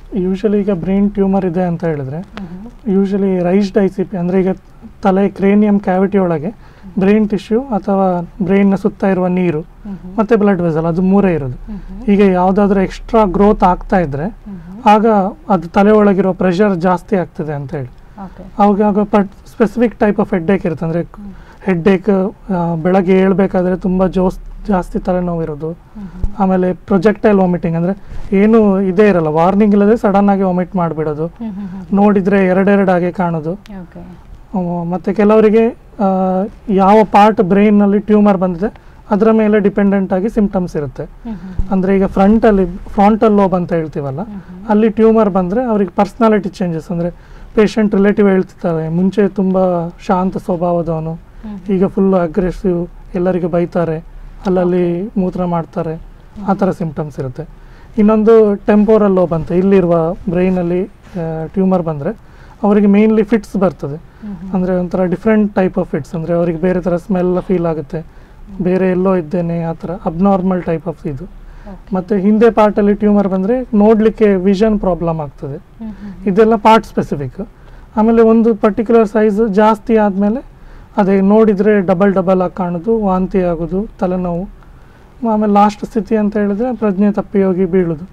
ಯೂಶಲಿ ಈಗ ಬ್ರೈನ್ ಟ್ಯೂಮರ್ ಇದೆ ಅಂತ ಹೇಳಿದ್ರೆ ಯೂಶಲಿ ರೈಸ್ಡ್ ICP ಅಂದರೆ ಈಗ ತಲೆ ಕ್ರೇನಿಯಂ ಕ್ಯಾವಿಟಿ ಒಳಗೆ ಬ್ರೈನ್ ಟಿಶ್ಯೂ ಅಥವಾ ಬ್ರೈನ್ನ ಸುತ್ತ ಇರುವ ನೀರು ಮತ್ತೆ ಬ್ಲಡ್ ವೆಸಲ್ ಅದು ಮೂರೇ ಇರೋದು. ಈಗ ಯಾವುದಾದ್ರೂ ಎಕ್ಸ್ಟ್ರಾ ಗ್ರೋತ್ ಆಗ್ತಾ ಇದ್ರೆ ಆಗ ಅದು ತಲೆ ಒಳಗಿರೋ ಪ್ರೆಷರ್ ಜಾಸ್ತಿ ಆಗ್ತದೆ ಅಂತ ಹೇಳಿ ಅವಾಗ ಸ್ಪೆಸಿಫಿಕ್ ಟೈಪ್ ಆಫ್ ಹೆಡ್ಡೇಕ್ ಇರುತ್ತೆ. ಅಂದರೆ ಹೆಡ್ಡೇಕ್ ಬೆಳಗ್ಗೆ ಹೇಳ್ಬೇಕಾದ್ರೆ ತುಂಬ ಜಾಸ್ತಿ ತಲೆನೋವು ಇರೋದು, ಆಮೇಲೆ ಪ್ರೊಜೆಕ್ಟೈಲ್ ವಾಮಿಟಿಂಗ್ ಅಂದರೆ ಏನು ಇದೇ ಇರಲ್ಲ, ವಾರ್ನಿಂಗ್ ಇಲ್ಲದೆ ಸಡನ್ ಆಗಿ ವಾಮಿಟ್ ಮಾಡಿಬಿಡೋದು, ನೋಡಿದರೆ ಎರಡೆರಡಾಗೆ ಕಾಣೋದು. ಮತ್ತು ಕೆಲವರಿಗೆ ಯಾವ ಪಾರ್ಟ್ ಬ್ರೈನ್ನಲ್ಲಿ ಟ್ಯೂಮರ್ ಬಂದಿದೆ ಅದರ ಮೇಲೆ ಡಿಪೆಂಡೆಂಟ್ ಆಗಿ ಸಿಂಪ್ಟಮ್ಸ್ ಇರುತ್ತೆ. ಅಂದರೆ ಈಗ ಫ್ರಂಟಲ್ ಲೋಬ್ ಅಂತ ಹೇಳ್ತೀವಲ್ಲ, ಅಲ್ಲಿ ಟ್ಯೂಮರ್ ಬಂದರೆ ಅವ್ರಿಗೆ ಪರ್ಸ್ನಾಲಿಟಿ ಚೇಂಜಸ್, ಅಂದರೆ ಪೇಷಂಟ್ ರಿಲೇಟಿವ್ ಹೇಳ್ತಿರ್ತಾರೆ ಮುಂಚೆ ತುಂಬ ಶಾಂತ ಸ್ವಭಾವದವನು, ಈಗ ಫುಲ್ ಅಗ್ರೆಸಿವ್, ಎಲ್ಲರಿಗೆ ಬೈತಾರೆ, ಅಲ್ಲಲ್ಲಿ ಮೂತ್ರ ಮಾಡ್ತಾರೆ, ಆ ಥರ ಸಿಂಪ್ಟಮ್ಸ್ ಇರುತ್ತೆ. ಇನ್ನೊಂದು ಟೆಂಪೋರಲ್ ಲೋಬ್ ಅಂತ, ಇಲ್ಲಿರುವ ಬ್ರೈನಲ್ಲಿ ಟ್ಯೂಮರ್ ಬಂದರೆ ಅವರಿಗೆ ಮೇನ್ಲಿ ಫಿಟ್ಸ್ ಬರ್ತದೆ. ಅಂದರೆ ಒಂಥರ ಡಿಫ್ರೆಂಟ್ ಟೈಪ್ ಆಫ್ ಫಿಟ್ಸ್, ಅಂದರೆ ಅವರಿಗೆ ಬೇರೆ ಥರ ಸ್ಮೆಲ್ ಫೀಲ್ ಆಗುತ್ತೆ, ಬೇರೆ ಎಲ್ಲೋ ಇದ್ದೇನೆ ಆ ಥರ ಅಬ್ನಾರ್ಮಲ್ ಟೈಪ್ ಆಫ್ ಇದು. ಮತ್ತು ಹಿಂದೆ ಪಾರ್ಟಲ್ಲಿ ಟ್ಯೂಮರ್ ಬಂದರೆ ನೋಡಲಿಕ್ಕೆ ವಿಷನ್ ಪ್ರಾಬ್ಲಮ್ ಆಗ್ತದೆ. ಇದೆಲ್ಲ ಪಾರ್ಟ್ ಸ್ಪೆಸಿಫಿಕ್. ಆಮೇಲೆ ಒಂದು ಪರ್ಟಿಕ್ಯುಲರ್ ಸೈಜ್ ಜಾಸ್ತಿ ಆದಮೇಲೆ ಅದೇ ನೋಡಿದರೆ ಡಬಲ್ ಆಗಿ ಕಾಣೋದು, ವಾಂತಿ ಆಗೋದು, ತಲೆನೋವು, ಆಮೇಲೆ ಲಾಸ್ಟ್ ಸ್ಥಿತಿ ಅಂತ ಹೇಳಿದ್ರೆ ಪ್ರಜ್ಞೆ ತಪ್ಪಿ ಹೋಗಿ ಬೀಳೋದು.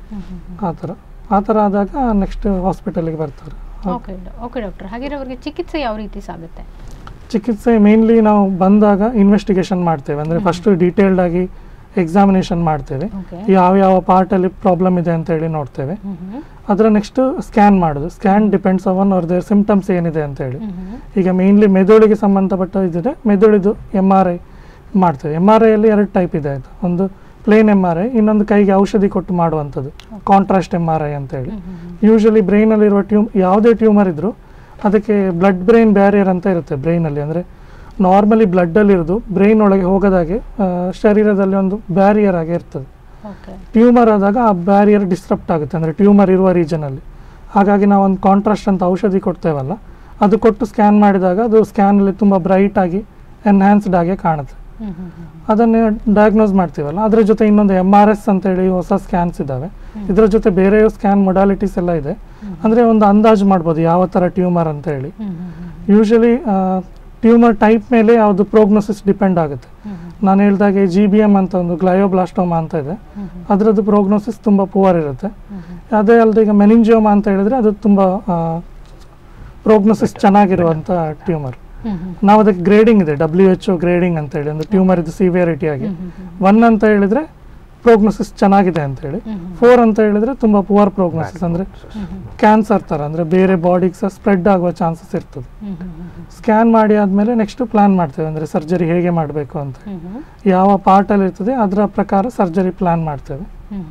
ಆ ಥರ ಆದಾಗ ನೆಕ್ಸ್ಟ್ ಹಾಸ್ಪಿಟಲ್ಗೆ ಬರ್ತಾರೆ. ಓಕೆ ಡಾಕ್ಟರ್, ಹಾಗೆ ಅವರಿಗೆ ಚಿಕಿತ್ಸೆ ಯಾವ ರೀತಿ ಸಾಗುತ್ತೆ? ಚಿಕಿತ್ಸೆ ಮೇನ್ಲಿ ನಾವು ಬಂದಾಗ ಇನ್ವೆಸ್ಟಿಗೇಷನ್ ಮಾಡ್ತೇವೆ. ಅಂದರೆ ಫಸ್ಟ್ ಡೀಟೇಲ್ಡ್ ಆಗಿ ಎಕ್ಸಾಮಿನೇಷನ್ ಮಾಡ್ತೇವೆ, ಯಾವ ಪಾರ್ಟಲ್ಲಿ ಪ್ರಾಬ್ಲಮ್ ಇದೆ ಅಂತ ಹೇಳಿ ನೋಡ್ತೇವೆ. ಅದರ ನೆಕ್ಸ್ಟ್ ಸ್ಕ್ಯಾನ್ ಮಾಡೋದು. ಸ್ಕ್ಯಾನ್ ಡಿಪೆಂಡ್ಸ್ ಆನ್ ಅವ್ರದ್ದು ಸಿಂಪ್ಟಮ್ಸ್ ಏನಿದೆ ಅಂತ ಹೇಳಿ. ಈಗ ಮೇನ್ಲಿ ಮೆದುಳಿಗೆ ಸಂಬಂಧಪಟ್ಟ ಇದ್ದರೆ ಮೆದುಳಿದು MRI ಮಾಡ್ತೇವೆ. MRIಯಲ್ಲಿ 2 ಟೈಪ್ ಇದೆ ಆಯಿತು, ಒಂದು ಪ್ಲೇನ್ MRI, ಇನ್ನೊಂದು ಕೈಗೆ ಔಷಧಿ ಕೊಟ್ಟು ಮಾಡುವಂಥದ್ದು ಕಾಂಟ್ರಾಸ್ಟ್ MRI ಅಂತ ಹೇಳಿ. ಯೂಶಲಿ ಬ್ರೈನಲ್ಲಿರುವ ಯಾವುದೇ ಟ್ಯೂಮರ್ ಇದ್ದರೂ ಅದಕ್ಕೆ ಬ್ಲಡ್ ಬ್ರೈನ್ ಬ್ಯಾರಿಯರ್ ಅಂತ ಇರುತ್ತೆ ಬ್ರೈನಲ್ಲಿ. ಅಂದರೆ ನಾರ್ಮಲಿ ಬ್ಲಡ್ಡಲ್ಲಿರೋದು ಬ್ರೈನ್ ಒಳಗೆ ಹೋಗೋದಾಗೆ ಶರೀರದಲ್ಲಿ ಒಂದು ಬ್ಯಾರಿಯರ್ ಆಗಿ ಇರ್ತದೆ. ಟ್ಯೂಮರ್ ಆದಾಗ ಆ ಬ್ಯಾರಿಯರ್ ಡಿಸ್ಟ್ರಪ್ಟ್ ಆಗುತ್ತೆ, ಅಂದರೆ ಟ್ಯೂಮರ್ ಇರುವ ರೀಜನಲ್ಲಿ. ಹಾಗಾಗಿ ನಾವು ಒಂದು ಕಾಂಟ್ರಾಸ್ಟ್ ಅಂತ ಔಷಧಿ ಕೊಡ್ತೇವಲ್ಲ, ಅದು ಕೊಟ್ಟು ಸ್ಕ್ಯಾನ್ ಮಾಡಿದಾಗ ಅದು ಸ್ಕ್ಯಾನಲ್ಲಿ ತುಂಬ ಬ್ರೈಟ್ ಆಗಿ ಎನ್ಹ್ಯಾನ್ಸ್ಡ್ ಆಗಿ ಕಾಣುತ್ತೆ. ಅದನ್ನೇ ಡಯಾಗ್ನೋಸ್ ಮಾಡ್ತೀವಲ್ಲ, ಅದರ ಜೊತೆ ಇನ್ನೊಂದು MRS ಅಂತೇಳಿ ಹೊಸ ಸ್ಕ್ಯಾನ್ಸ್ ಇದ್ದಾವೆ. ಇದರ ಜೊತೆ ಬೇರೆ ಸ್ಕ್ಯಾನ್ ಮೊಡಾಲಿಟೀಸ್ ಎಲ್ಲ ಇದೆ. ಅಂದರೆ ಒಂದು ಅಂದಾಜು ಮಾಡ್ಬೋದು ಯಾವ ಥರ ಟ್ಯೂಮರ್ ಅಂತ ಹೇಳಿ. ಯೂಶಲಿ ಟ್ಯೂಮರ್ ಟೈಪ್ ಮೇಲೆ ಯಾವುದು ಪ್ರೋಗ್ನೋಸಿಸ್ ಡಿಪೆಂಡ್ ಆಗುತ್ತೆ. ನಾನು ಹೇಳಿದಾಗೆ GBM ಅಂತ ಒಂದು ಗ್ಲಯೋಬ್ಲಾಸ್ಟೋಮಾ ಅಂತ ಇದೆ, ಅದರದ್ದು ಪ್ರೋಗ್ನೋಸಿಸ್ ತುಂಬ ಪುವರ್ ಇರುತ್ತೆ. ಅದೇ ಅಲ್ಲದೆ ಈಗ ಮೆನಿಂಜಿಯೋಮಾ ಅಂತ ಹೇಳಿದ್ರೆ ಅದು ತುಂಬ ಪ್ರೋಗ್ನೋಸಿಸ್ ಚೆನ್ನಾಗಿರುವಂಥ ಟ್ಯೂಮರ್. ನಾವು ಅದಕ್ಕೆ ಗ್ರೇಡಿಂಗ್ ಇದೆ, WHO ಗ್ರೇಡಿಂಗ್ ಅಂತ ಹೇಳಿ, ಒಂದು ಟ್ಯೂಮರ್ ಇದು ಸಿವಿಯರಿಟಿ ಆಗಿ 1 ಅಂತ ಹೇಳಿದ್ರೆ ಪ್ರೋಗ್ನೋಸಿಸ್ ಚೆನ್ನಾಗಿದೆ ಅಂತ ಹೇಳಿ, 4 ಅಂತ ಹೇಳಿದ್ರೆ ತುಂಬ ಪುವರ್ ಪ್ರೋಗ್ನೋಸಿಸ್, ಅಂದರೆ ಕ್ಯಾನ್ಸರ್ ಥರ, ಅಂದರೆ ಬೇರೆ ಬಾಡಿಗೆ ಸಹ ಸ್ಪ್ರೆಡ್ ಆಗುವ ಚಾನ್ಸಸ್ ಇರ್ತದೆ. ಸ್ಕ್ಯಾನ್ ಮಾಡಿ ಆದಮೇಲೆ ನೆಕ್ಸ್ಟ್ ಪ್ಲಾನ್ ಮಾಡ್ತೇವೆ, ಅಂದರೆ ಸರ್ಜರಿ ಹೇಗೆ ಮಾಡಬೇಕು ಅಂತ, ಯಾವ ಪಾರ್ಟಲ್ಲಿ ಇರ್ತದೆ ಅದರ ಪ್ರಕಾರ ಸರ್ಜರಿ ಪ್ಲಾನ್ ಮಾಡ್ತೇವೆ.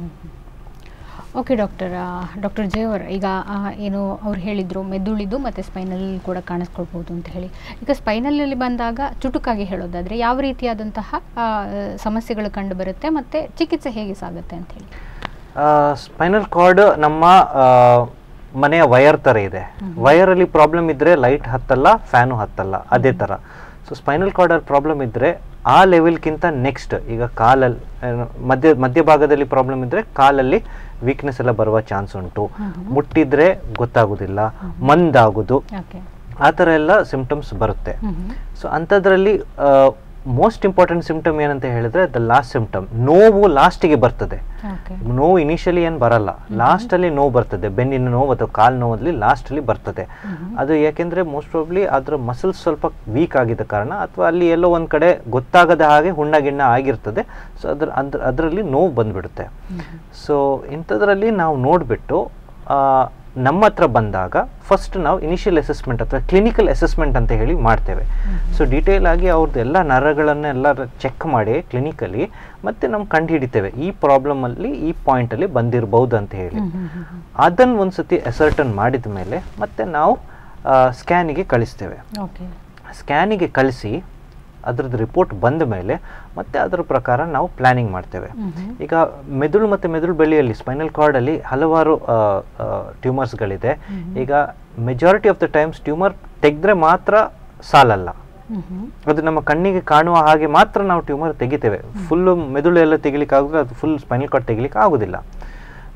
ಓಕೆ ಡಾಕ್ಟರ್ ಜಯವರ್, ಈಗ ಏನು ಅವ್ರು ಹೇಳಿದರು ಮೆದುಳಿದು ಮತ್ತು ಸ್ಪೈನಲ್ ಕೂಡ ಕಾಣಿಸ್ಕೊಳ್ಬೋದು ಅಂತ ಹೇಳಿ. ಈಗ ಸ್ಪೈನಲಲ್ಲಿ ಬಂದಾಗ ಚುಟುಕಾಗಿ ಹೇಳೋದಾದರೆ ಯಾವ ರೀತಿಯಾದಂತಹ ಸಮಸ್ಯೆಗಳು ಕಂಡು ಬರುತ್ತೆ ಮತ್ತು ಚಿಕಿತ್ಸೆ ಹೇಗೆ ಸಾಗುತ್ತೆ ಅಂತ ಹೇಳಿ? ಸ್ಪೈನಲ್ ಕಾರ್ಡ್ ನಮ್ಮ ಮನೆಯ ವಯರ್ ಥರ ಇದೆ. ವಯರಲ್ಲಿ ಪ್ರಾಬ್ಲಮ್ ಇದ್ದರೆ ಲೈಟ್ ಹತ್ತಲ್ಲ, ಫ್ಯಾನು ಹತ್ತಲ್ಲ, ಅದೇ ಥರ. ಸೊ ಸ್ಪೈನಲ್ ಕಾರ್ಡಲ್ಲಿ ಪ್ರಾಬ್ಲಮ್ ಇದ್ದರೆ ಆ ಲೆವೆಲ್ಗಿಂತ ನೆಕ್ಸ್ಟ್, ಈಗ ಕಾಲಲ್ಲಿ ಮಧ್ಯಭಾಗದಲ್ಲಿ ಪ್ರಾಬ್ಲಮ್ ಇದ್ದರೆ ಕಾಲಲ್ಲಿ ವೀಕ್ನೆಸ್ ಎಲ್ಲ ಬರುವ ಚಾನ್ಸ್ ಉಂಟು, ಮುಟ್ಟಿದ್ರೆ ಗೊತ್ತಾಗೋದಿಲ್ಲ, ಮಂದಾಗೋದು, ಆ ಥರ ಎಲ್ಲ ಸಿಂಪ್ಟಮ್ಸ್ ಬರುತ್ತೆ. ಸೊ ಅಂಥದ್ರಲ್ಲಿ ಮೋಸ್ಟ್ ಇಂಪಾರ್ಟೆಂಟ್ ಸಿಂಪ್ಟಮ್ ಏನಂತ ಹೇಳಿದ್ರೆ ದ ಲಾಸ್ಟ್ ಸಿಂಪ್ಟಮ್, ನೋವು ಲಾಸ್ಟಿಗೆ ಬರ್ತದೆ. ನೋವು ಇನಿಷಿಯಲಿ ಏನು ಬರಲ್ಲ, ಲಾಸ್ಟಲ್ಲಿ ನೋವು ಬರ್ತದೆ. ಬೆನ್ನಿನ ನೋವು ಅಥವಾ ಕಾಲು ನೋವಲ್ಲಿ ಲಾಸ್ಟಲ್ಲಿ ಬರ್ತದೆ. ಅದು ಯಾಕೆಂದರೆ ಮೋಸ್ಟ್ ಪ್ರಾಬ್ಲಿ ಅದರ ಮಸಲ್ಸ್ ಸ್ವಲ್ಪ ವೀಕ್ ಆಗಿದ್ದ ಕಾರಣ, ಅಥವಾ ಅಲ್ಲಿ ಎಲ್ಲೋ ಒಂದು ಕಡೆ ಗೊತ್ತಾಗದ ಹಾಗೆ ಹುಣ್ಣ ಆಗಿರ್ತದೆ. ಸೊ ಅದರಲ್ಲಿ ನೋವು ಬಂದ್ಬಿಡುತ್ತೆ. ಸೊ ಇಂಥದ್ರಲ್ಲಿ ನಾವು ನೋಡಿಬಿಟ್ಟು ನಮ್ಮ ಹತ್ರ ಬಂದಾಗ ಫಸ್ಟ್ ನಾವು ಇನಿಷಿಯಲ್ ಅಸೆಸ್ಮೆಂಟ್ ಅಥವಾ ಕ್ಲಿನಿಕಲ್ ಅಸೆಸ್ಮೆಂಟ್ ಅಂತ ಹೇಳಿ ಮಾಡ್ತೇವೆ. ಸೊ ಡೀಟೇಲ್ ಆಗಿ ಅವ್ರದ್ದು ಎಲ್ಲ ನರಗಳನ್ನೆಲ್ಲ ಚೆಕ್ ಮಾಡಿ ಕ್ಲಿನಿಕಲಿ ಮತ್ತೆ ನಾವು ಕಂಡು ಹಿಡಿತೇವೆ ಈ ಪ್ರಾಬ್ಲಮಲ್ಲಿ ಈ ಪಾಯಿಂಟಲ್ಲಿ ಬಂದಿರಬಹುದು ಅಂತ ಹೇಳಿ. ಅದನ್ನು ಒಂದ್ಸತಿ ಅಸರ್ಟನ್ ಮಾಡಿದ ಮೇಲೆ ಮತ್ತೆ ನಾವು ಸ್ಕ್ಯಾನಿಗೆ ಕಳಿಸ್ತೇವೆ. ಸ್ಕ್ಯಾನಿಗೆ ಕಳಿಸಿ ಅದರದ್ದು ರಿಪೋರ್ಟ್ ಬಂದ ಮೇಲೆ ಮತ್ತೆ ಅದರ ಪ್ರಕಾರ ನಾವು ಪ್ಲಾನಿಂಗ್ ಮಾಡ್ತೇವೆ. ಈಗ ಮೆದುಳು ಮತ್ತು ಮೆದುಳು ಬೆಳ್ಳಿಯಲ್ಲಿ ಸ್ಪೈನಲ್ ಕಾರ್ಡಲ್ಲಿ ಹಲವಾರು ಟ್ಯೂಮರ್ಸ್ಗಳಿದೆ. ಈಗ majority of the times tumour ತೆಗೆದ್ರೆ ಮಾತ್ರ ಸಾಲಲ್ಲ, ಅದು ನಮ್ಮ ಕಣ್ಣಿಗೆ ಕಾಣುವ ಹಾಗೆ ಮಾತ್ರ ನಾವು ಟ್ಯೂಮರ್ ತೆಗಿತೇವೆ. ಫುಲ್ಲು ಮೆದುಳು ಎಲ್ಲ ತೆಗಿಲಿಕ್ಕೆ ಆಗೋದ್ರೆ ಅದು ಫುಲ್ ಸ್ಪೈನಲ್ ಕಾರ್ಡ್ ತೆಗಿಲಿಕ್ಕೆ ಆಗೋದಿಲ್ಲ.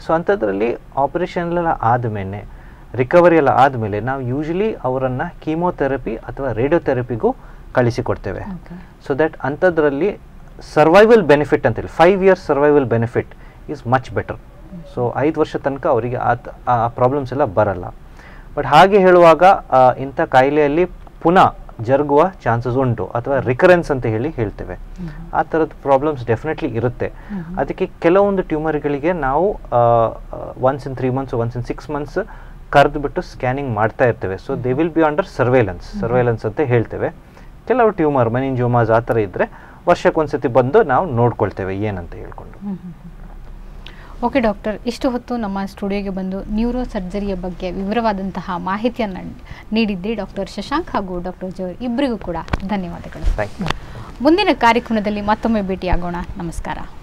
ಸೊ ಅಂಥದ್ರಲ್ಲಿ ಆಪರೇಷನ್ ಎಲ್ಲ ಆದಮೇಲೆ ರಿಕವರಿ ಎಲ್ಲ ಆದಮೇಲೆ ನಾವು ಯೂಶಲಿ ಅವರನ್ನು ಕೀಮೋಥೆರಪಿ ಅಥವಾ ರೇಡಿಯೋಥೆರಪಿಗೂ ಕಳಿಸಿಕೊಡ್ತೇವೆ. ಸೊ ದಟ್ ಅಂಥದ್ರಲ್ಲಿ ಸರ್ವೈವಲ್ ಬೆನಿಫಿಟ್ ಅಂತೇಳಿ 5 years survival benefit is much better. So 5 ವರ್ಷ ತನಕ ಅವರಿಗೆ ಆ ಪ್ರಾಬ್ಲಮ್ಸ್ ಎಲ್ಲ ಬರಲ್ಲ. ಬಟ್ ಹಾಗೆ ಹೇಳುವಾಗ ಇಂಥ ಕಾಯಿಲೆಯಲ್ಲಿ ಪುನಃ ಜರುಗುವ ಚಾನ್ಸಸ್ ಉಂಟು ಅಥವಾ ರಿಕರೆನ್ಸ್ ಅಂತ ಹೇಳ್ತೇವೆ. ಆ ಥರದ ಪ್ರಾಬ್ಲಮ್ಸ್ ಡೆಫಿನೆಟ್ಲಿ ಇರುತ್ತೆ. ಅದಕ್ಕೆ ಕೆಲವೊಂದು ಟ್ಯೂಮರ್ಗಳಿಗೆ ನಾವು once in 3 months once in 6 months ಕರೆದುಬಿಟ್ಟು ಸ್ಕ್ಯಾನಿಂಗ್ ಮಾಡ್ತಾ ಇರ್ತೇವೆ. So they will be under surveillance ಅಂತ ಹೇಳ್ತೇವೆ. ಕೆಲವು ಟ್ಯೂಮರ್ ಮೆನಿಂಜೋಮಾಸ್ ಆ ಥರ ಇದ್ದರೆ ವರ್ಷಕ್ಕೊಂದ್ಸತಿ ಬಂದು ನಾವು ನೋಡ್ಕೊಳ್ತೇವೆ ಏನಂತ ಹೇಳ್ಕೊಂಡು. ಓಕೆ ಡಾಕ್ಟರ್, ಇಷ್ಟು ಹೊತ್ತು ನಮ್ಮ ಸ್ಟುಡಿಯೋಗೆ ಬಂದು ನ್ಯೂರೋ ಸರ್ಜರಿಯ ಬಗ್ಗೆ ವಿವರವಾದಂತಹ ಮಾಹಿತಿಯನ್ನು ನೀಡಿದ್ದೆ ಡಾಕ್ಟರ್ ಶಶಾಂಕ್ ಹಾಗೂ ಡಾಕ್ಟರ್ ಜೋರ್ ಇಬ್ಬರಿಗೂ ಕೂಡ ಧನ್ಯವಾದಗಳು. Thank you. ಮುಂದಿನ ಕಾರ್ಯಕ್ರಮದಲ್ಲಿ ಮತ್ತೊಮ್ಮೆ ಭೇಟಿಯಾಗೋಣ. ನಮಸ್ಕಾರ.